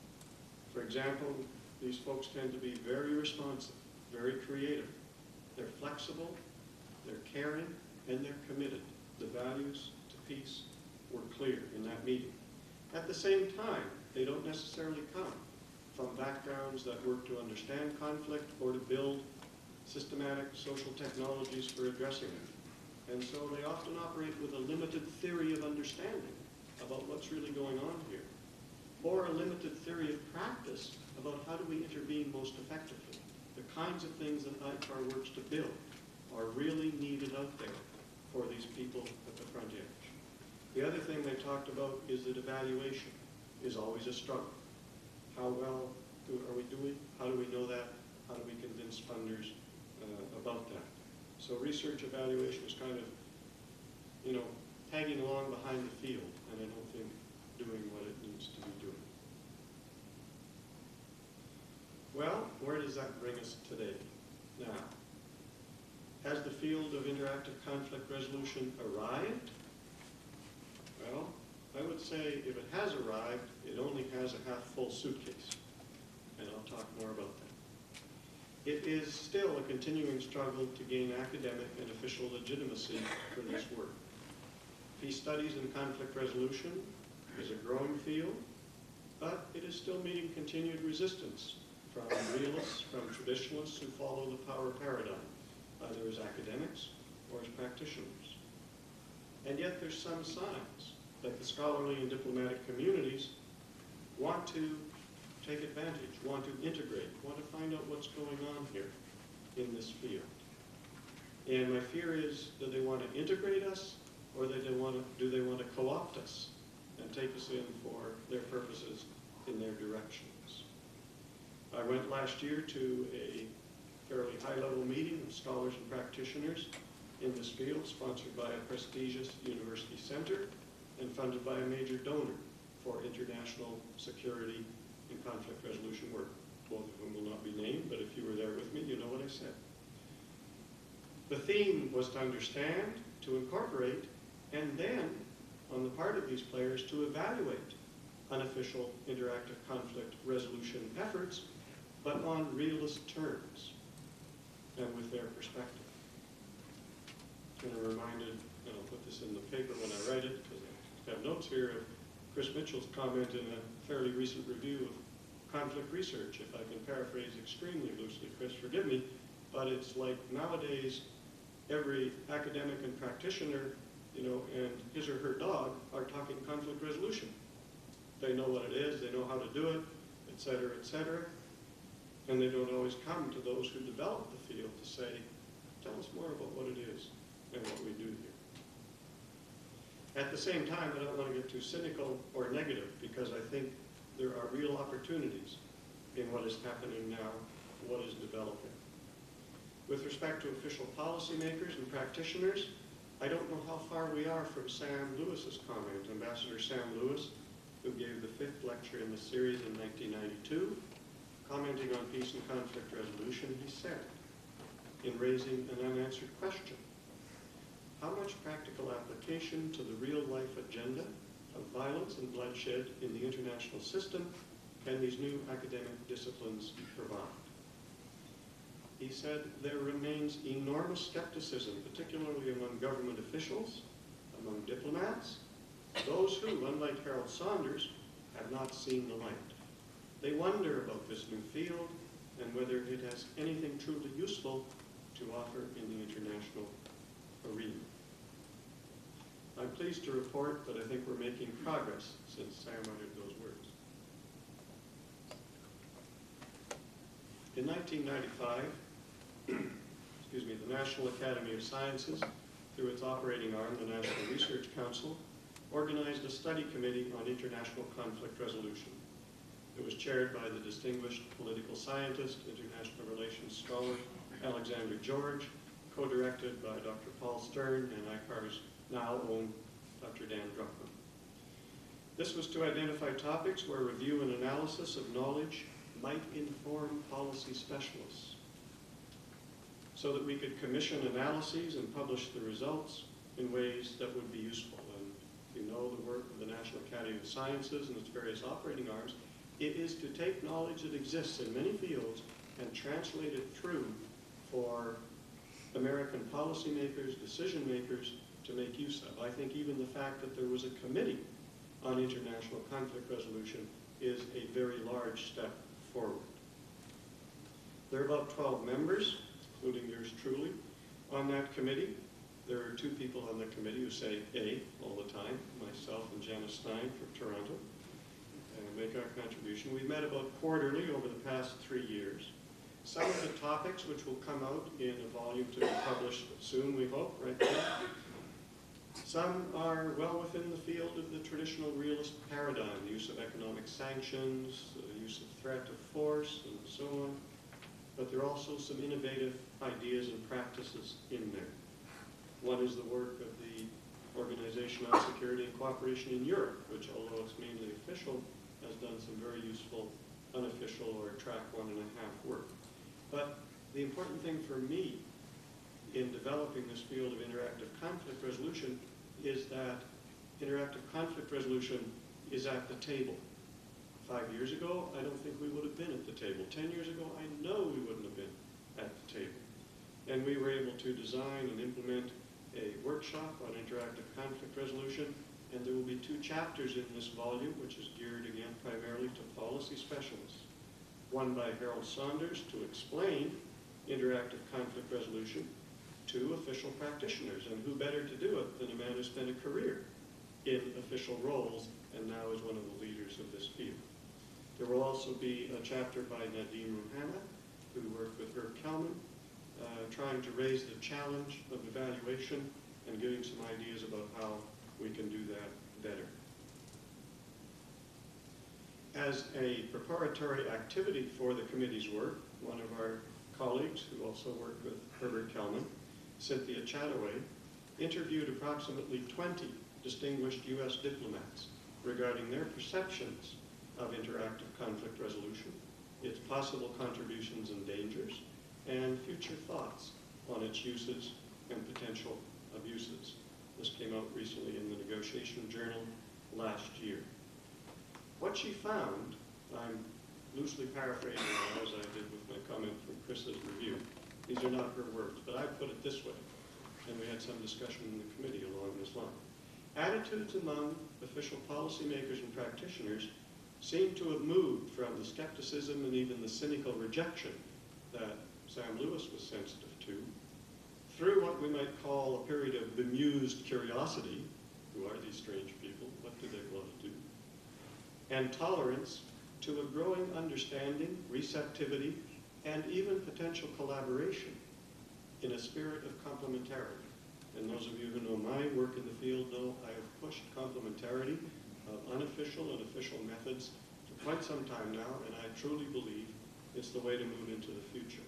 For example, these folks tend to be very responsive, very creative. They're flexible, they're caring, and they're committed. The values to peace were clear in that meeting. At the same time, they don't necessarily come from backgrounds that work to understand conflict or to build systematic social technologies for addressing it. And so they often operate with a limited theory of understanding about what's really going on here, or a limited theory of practice about how do we intervene most effectively. The kinds of things that I C A R works to build are really needed out there for these people at the front edge. The other thing they talked about is that evaluation is always a struggle. How well do, are we doing? How do we know that? How do we convince funders uh, about that? So research evaluation is kind of, you know, tagging along behind the field, and I don't think doing what it needs to be doing. Well, where does that bring us today? Now, has the field of interactive conflict resolution arrived? Well, I would say if it has arrived, it only has a half-full suitcase, and I'll talk more about that. It is still a continuing struggle to gain academic and official legitimacy for this work. Peace studies and conflict resolution is a growing field, but it is still meeting continued resistance from realists, from traditionalists who follow the power paradigm, either as academics or as practitioners. And yet there's some signs that the scholarly and diplomatic communities want to take advantage, want to integrate, want to find out what's going on here in this field. And my fear is, do they want to integrate us, or do they want to, do they want to co-opt us and take us in for their purposes in their directions? I went last year to a fairly high-level meeting of scholars and practitioners in this field, sponsored by a prestigious university center and funded by a major donor for international security and conflict resolution work, both of whom will not be named, but if you were there with me, you know what I said. The theme was to understand, to incorporate, and then, on the part of these players, to evaluate unofficial interactive conflict resolution efforts, but on realist terms and with their perspective. And I'm reminded, and I'll put this in the paper when I write it, because I have notes here, of Chris Mitchell's comment in a fairly recent review of conflict research, if I can paraphrase extremely loosely. Chris, forgive me, but it's like nowadays every academic and practitioner, you know, and his or her dog are talking conflict resolution. They know what it is, they know how to do it, et cetera, et cetera. And they don't always come to those who develop the field to say, tell us more about what it is and what we do here. At the same time, I don't want to get too cynical or negative, because I think there are real opportunities in what is happening now, what is developing. With respect to official policymakers and practitioners, I don't know how far we are from Sam Lewis's comment. Ambassador Sam Lewis, who gave the fifth lecture in the series in nineteen ninety-two, commenting on peace and conflict resolution, he said, in raising an unanswered question, how much practical application to the real-life agenda of violence and bloodshed in the international system can these new academic disciplines provide? He said, there remains enormous skepticism, particularly among government officials, among diplomats, those who, unlike Harold Saunders, not seen the light. They wonder about this new field and whether it has anything truly useful to offer in the international arena. I'm pleased to report that I think we're making progress since Sam uttered those words. In nineteen ninety-five, excuse me, the National Academy of Sciences, through its operating arm, the National Research Council, organized a study committee on international conflict resolution. It was chaired by the distinguished political scientist, international relations scholar, Alexander George, co-directed by Doctor Paul Stern and I C A R's now own Doctor Dan Druckmann. This was to identify topics where review and analysis of knowledge might inform policy specialists, so that we could commission analyses and publish the results in ways that would be useful. And if you know the work of the National Academy of Sciences and its various operating arms, it is to take knowledge that exists in many fields and translate it through for American policymakers, decision makers to make use of. I think even the fact that there was a committee on international conflict resolution is a very large step forward. There are about twelve members, including yours truly, on that committee. There are two people on the committee who say A all the time, myself and Janice Stein from Toronto, and make our contribution. We've met about quarterly over the past three years. Some of the topics which will come out in a volume to be published soon, we hope, right there. Some are well within the field of the traditional realist paradigm, the use of economic sanctions, the use of threat of force, and so on. But there are also some innovative ideas and practices in there. One is the work of the Organization on Security and Cooperation in Europe, which, although it's mainly official, has done some very useful unofficial or track one and a half work. But the important thing for me in developing this field of interactive conflict resolution is that interactive conflict resolution is at the table. Five years ago, I don't think we would have been at the table. Ten years ago, I know we wouldn't have been at the table. And we were able to design and implement a workshop on interactive conflict resolution, and there will be two chapters in this volume, which is geared again primarily to policy specialists. One by Harold Saunders to explain interactive conflict resolution to official practitioners, and who better to do it than a man who spent a career in official roles and now is one of the leaders of this field. There will also be a chapter by Nadim Rouhana, who worked with Herb Kelman, uh, trying to raise the challenge of evaluation and giving some ideas about how we can do that better. As a preparatory activity for the committee's work, one of our colleagues, who also worked with Herbert Kelman, Cynthia Chataway, interviewed approximately twenty distinguished U S diplomats regarding their perceptions of interactive conflict resolution, its possible contributions and dangers, and future thoughts on its uses and potential abuses. This came out recently in the Negotiation Journal last year. What she found, I'm loosely paraphrasing now as I did with my comment from Chris's review. These are not her words, but I put it this way, and we had some discussion in the committee along this line. Attitudes among official policymakers and practitioners seem to have moved from the skepticism and even the cynical rejection that Sam Lewis was sensitive to, through what we might call a period of bemused curiosity. Who are these strange people? What do they want to do? And tolerance to a growing understanding, receptivity, and even potential collaboration in a spirit of complementarity. And those of you who know my work in the field know I have pushed complementarity of unofficial and official methods for quite some time now, and I truly believe it's the way to move into the future.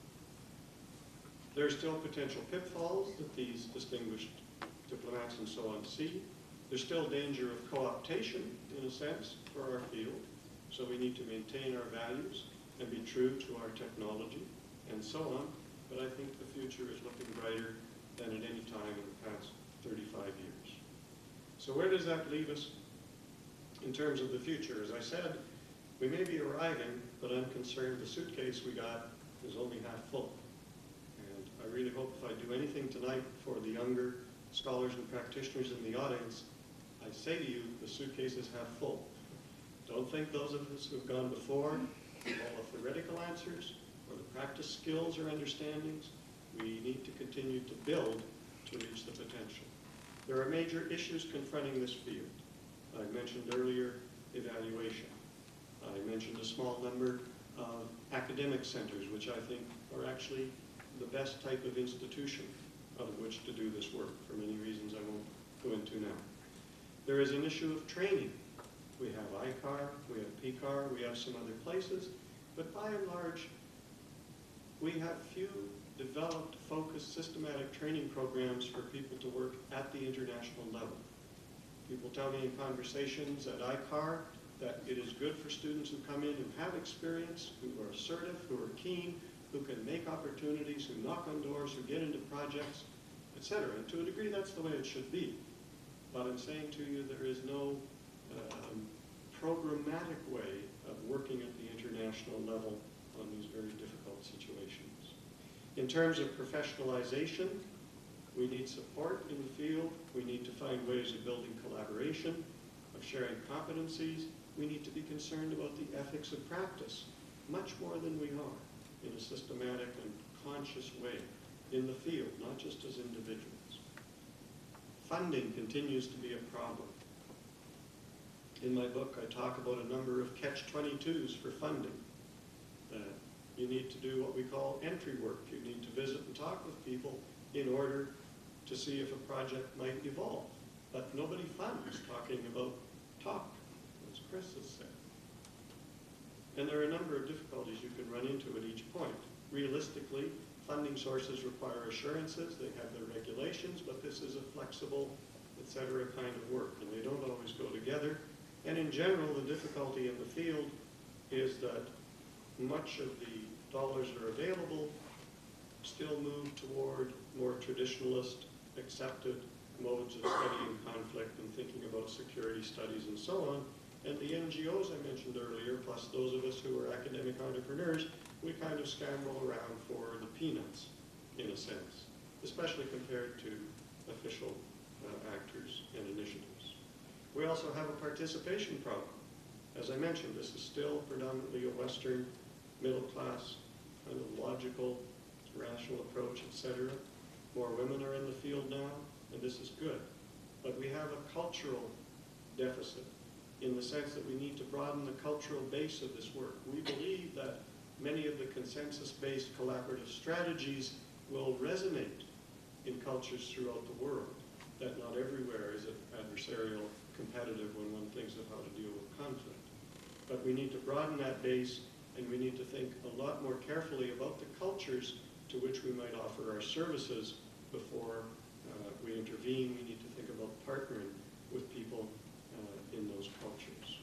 There are still potential pitfalls that these distinguished diplomats and so on see. There's still danger of co-optation, in a sense, for our field. So we need to maintain our values and be true to our technology and so on. But I think the future is looking brighter than at any time in the past thirty-five years. So where does that leave us in terms of the future? As I said, we may be arriving, but I'm concerned the suitcase we got is only half full. And I really hope if I do anything tonight for the younger scholars and practitioners in the audience, I say to you, the suitcase is half full. Don't think those of us who've gone before have all the theoretical answers or the practice skills or understandings. We need to continue to build to reach the potential. There are major issues confronting this field. I mentioned earlier evaluation. I mentioned a small number of academic centers, which I think are actually the best type of institution out of which to do this work, for many reasons I won't go into now. There is an issue of training. We have I C A R, we have P C A R, we have some other places, but by and large, we have few developed, focused, systematic training programs for people to work at the international level. People tell me in conversations at I C A R that it is good for students who come in who have experience, who are assertive, who are keen, who can make opportunities, who knock on doors, who get into projects, et cetera. And to a degree, that's the way it should be. But I'm saying to you, there is no um, programmatic way of working at the international level on these very difficult situations. In terms of professionalization, we need support in the field. We need to find ways of building collaboration, of sharing competencies. We need to be concerned about the ethics of practice, much more than we are, in a systematic and conscious way in the field, not just as individuals. Funding continues to be a problem. In my book, I talk about a number of catch twenty-twos for funding. That you need to do what we call entry work. You need to visit and talk with people in order to see if a project might evolve. But nobody funds talking about talk, as Chris has said. And there are a number of difficulties you can run into at each point. Realistically, funding sources require assurances, they have their regulations, but this is a flexible, et cetera kind of work, and they don't always go together. And in general, the difficulty in the field is that much of the dollars that are available still move toward more traditionalist, accepted modes of studying conflict and thinking about security studies and so on. And the N G Os I mentioned earlier, plus those of us who are academic entrepreneurs, we kind of scramble around for the peanuts, in a sense, especially compared to official uh, actors and initiatives. We also have a participation problem. As I mentioned, this is still predominantly a Western, middle-class, kind of logical, rational approach, et cetera. More women are in the field now, and this is good. But we have a cultural deficit in the sense that we need to broaden the cultural base of this work. We believe that many of the consensus-based collaborative strategies will resonate in cultures throughout the world, that not everywhere is it adversarial, competitive when one thinks of how to deal with conflict. But we need to broaden that base, and we need to think a lot more carefully about the cultures to which we might offer our services before uh, we intervene. We need to think about partnering with people uh, in those cultures.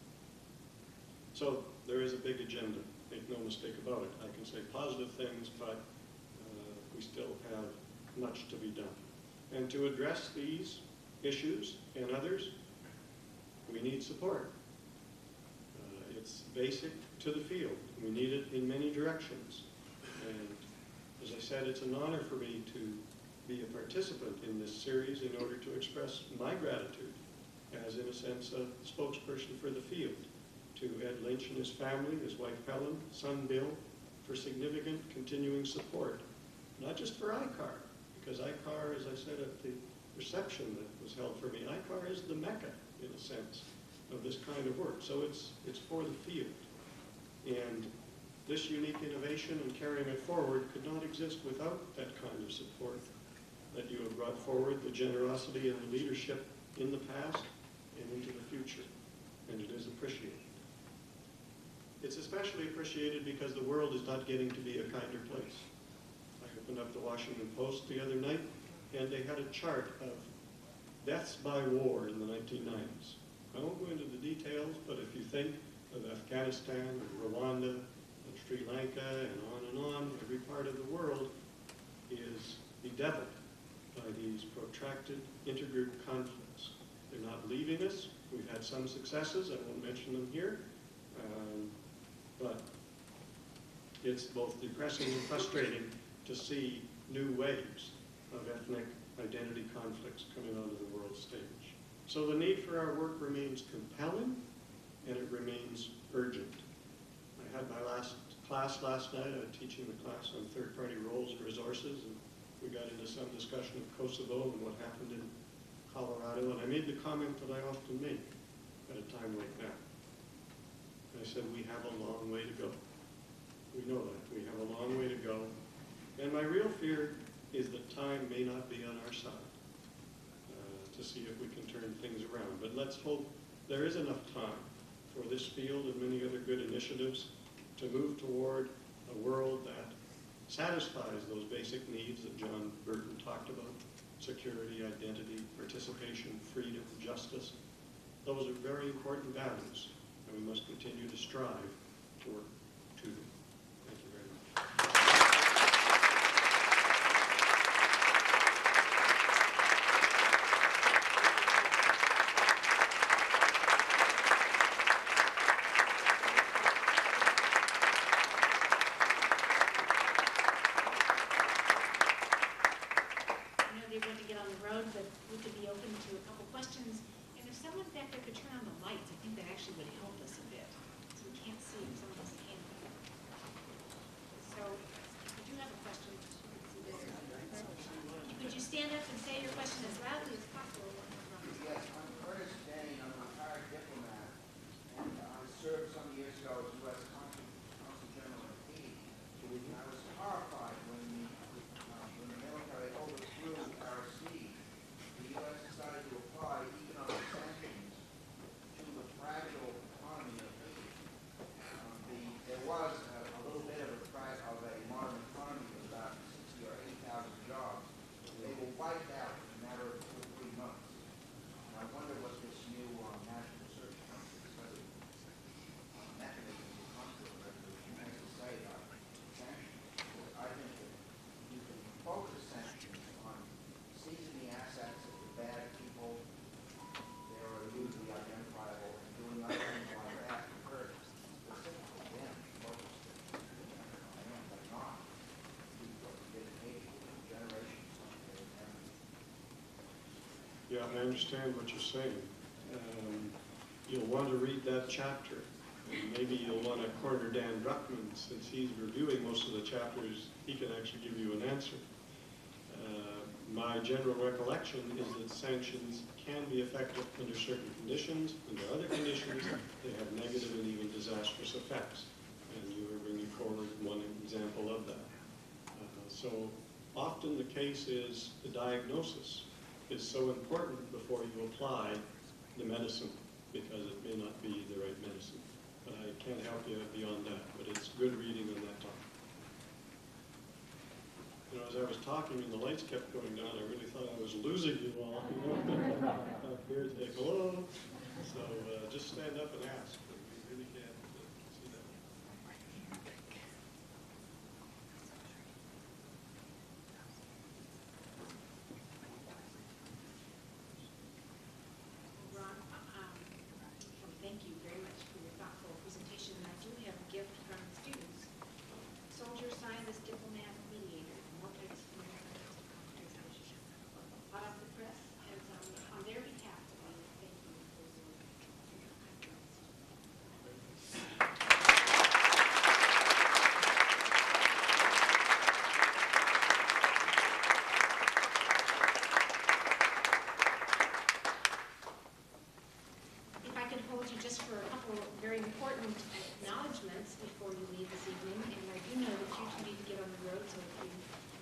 So there is a big agenda, make no mistake about it. I can say positive things, but uh, we still have much to be done. And to address these issues and others, we need support. Uh, it's basic to the field. We need it in many directions. And as I said, it's an honor for me to be a participant in this series in order to express my gratitude as, in a sense, a spokesperson for the field, to Ed Lynch and his family, his wife Helen, son Bill, for significant continuing support, not just for I C A R, because I C A R, as I said at the reception that was held for me, I C A R is the mecca, in a sense, of this kind of work. So it's, it's for the field. And this unique innovation and carrying it forward could not exist without that kind of support that you have brought forward, the generosity and the leadership in the past and into the future. And it is appreciated. It's especially appreciated because the world is not getting to be a kinder place. I opened up the Washington Post the other night, and they had a chart of deaths by war in the nineteen nineties. I won't go into the details, but if you think of Afghanistan and Rwanda and Sri Lanka and on and on, every part of the world is bedeviled by these protracted intergroup conflicts. They're not leaving us. We've had some successes. I won't mention them here. Um, but it's both depressing and frustrating to see new waves of ethnic identity conflicts coming onto the world stage. So the need for our work remains compelling, and it remains urgent. I had my last class last night. I was teaching the class on third-party roles and resources, and we got into some discussion of Kosovo and what happened in Colorado, and I made the comment that I often make at a time like that. And I said, we have a long way to go. We know that. We have a long way to go. And my real fear is that time may not be on our side uh, to see if we can turn things around. But let's hope there is enough time for this field and many other good initiatives to move toward a world that satisfies those basic needs that John Burton talked about: security, identity, participation, freedom, justice. Those are very important values, and we must continue to strive to work to them. Thank you very much. I know they want to get on the road, but we could be open to a couple questions. And if someone back there could turn on the lights, I think that actually would help us a bit. So we can't see if some of us can. So if you do have a question, you can see this. Could you stand up and say your question as loudly as possible? Yes, I'm Curtis Dane. I'm a retired diplomat, and I served some years ago as U S Consul, Consul General in Haiti. I was horrified when the, uh, when the military overthrew our siege. The U S decided to apply economic sanctions to the fragile economy of Haiti. Um, the, there was a, a little bit of a threat of a modern economy with about sixty or eighty thousand jobs. They were wiped out in a matter of two or three months. And I wonder what this new uh, National Research Council study uh, mechanism of control resolution has to say about sanctions. I think that you can focus sanctions on seizing the assets of the bad people. They are usually identifiable, and doing other things like that to hurt specifically them, focused on them, but not people who did in Haiti for generations. Yeah, I understand what you're saying. Um, you'll want to read that chapter. And maybe you'll want to corner Dan Druckmann, since he's reviewing most of the chapters. He can actually give you an answer. Uh, my general recollection is that sanctions can be effective under certain conditions. Under other conditions, they have negative and even disastrous effects. And you are bringing forward one example of that. Uh, so often the case is the diagnosis is so important before you apply the medicine, because it may not be the right medicine. But I can't help you beyond that, but it's good reading on that topic. You know, as I was talking and the lights kept going down, I really thought I was losing you all, you know, up here to say hello. So uh, just stand up and ask, but we really can't uh, see that. Ron, um, thank you very much for your thoughtful presentation. And I do have a gift from the students. Soldier, scientist, diplomat, mediator, multidisciplinary organization. Hot off the press, and um, on their behalf, I want to thank you for your If I could hold you just for a couple of very important acknowledgments before you leave this evening, and I do know that you two need to get on the road, so if you...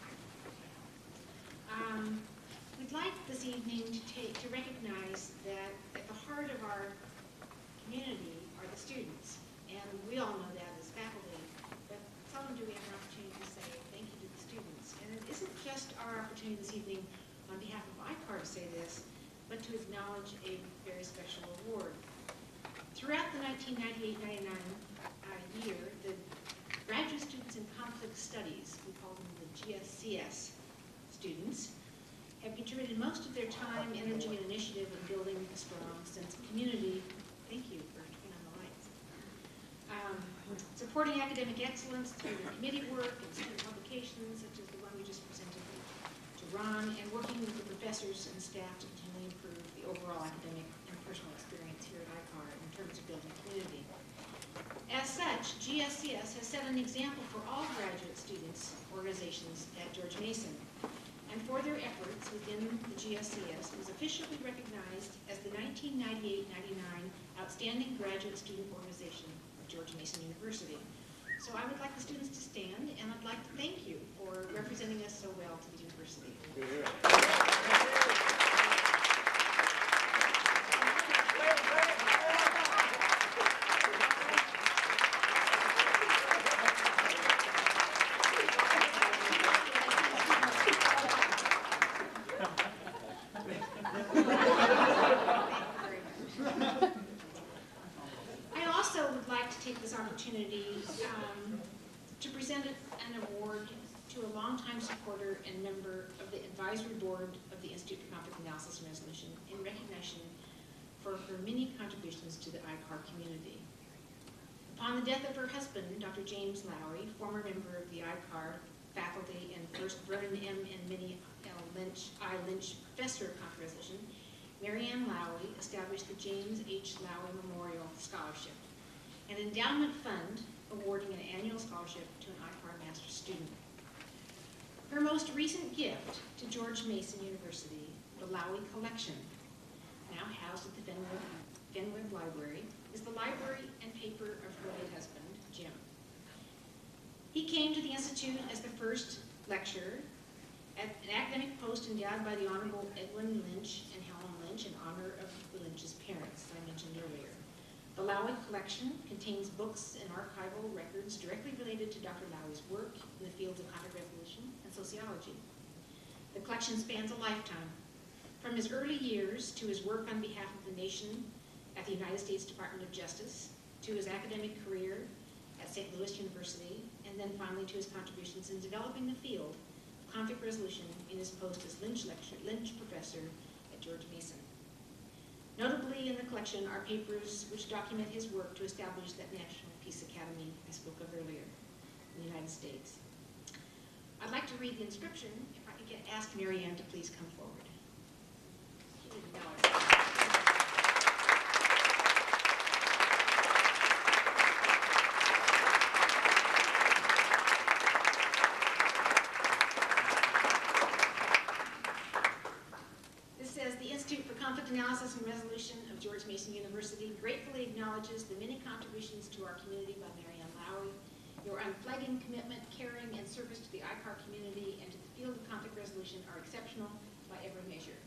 Um, we'd like this evening to take, to recognize that at the heart of our community are the students, and we all know that as faculty, but seldom do we have an opportunity to say thank you to the students. And it isn't just our opportunity this evening on behalf of I C A R to say this, but to acknowledge a very special award. Throughout the nineteen ninety-eight ninety-nine uh, year, the graduate students in conflict studies, we call them the G S C S students, have contributed most of their time, energy, and initiative in building a strong sense of community. Thank you for turning on the lights. Um, supporting academic excellence through their committee work and student publications, such as the one we just presented to Ron, and working with the professors and staff to continually improve the overall academic and personal experience here at I C A R in terms of building community. As such, G S C S has set an example for all graduate students organizations at George Mason, and for their efforts within the G S C S was officially recognized as the nineteen ninety-eight ninety-nine Outstanding Graduate Student Organization of George Mason University. So I would like the students to stand, and I'd like to thank you for representing us so well to the university. I also would like to take this opportunity um, to present an award to a longtime supporter and member of the advisory board of the Institute for Conflict Analysis and Resolution in recognition for her many contributions to the I C A R community. Upon the death of her husband, Doctor James Lowry, former member of the I C A R faculty and first Vernon M. and Minnie L. Lynch, I. Lynch Professor of Conflict Resolution, Mary Ann Lowry established the James H. Lowry Memorial Scholarship, an endowment fund awarding an annual scholarship to an I C A R master's student. Her most recent gift to George Mason University, the Lowry Collection, now housed at the Fenwick, Fenwick Library, is the library and paper of her late husband, Jim. He came to the Institute as the first lecturer at an academic post endowed by the Honorable Edwin Lynch and Helen Lynch in honor of the Lynch's parents, that I mentioned earlier. The Lowry Collection contains books and archival records directly related to Doctor Lowry's work in the fields of conflict resolution and sociology. The collection spans a lifetime, from his early years to his work on behalf of the nation at the United States Department of Justice, to his academic career at Saint Louis University, and then finally to his contributions in developing the field of conflict resolution in his post as Lynch lecturer, Lynch Professor at George Mason. Notably in the collection are papers which document his work to establish that National Peace Academy I spoke of earlier in the United States. I'd like to read the inscription, if I could get, ask Mary Ann to please come forward. She didn't know it. Analysis and Resolution of George Mason University gratefully acknowledges the many contributions to our community by Mary Ann Lowry. Your unflagging commitment, caring, and service to the I C A R community and to the field of conflict resolution are exceptional by every measure.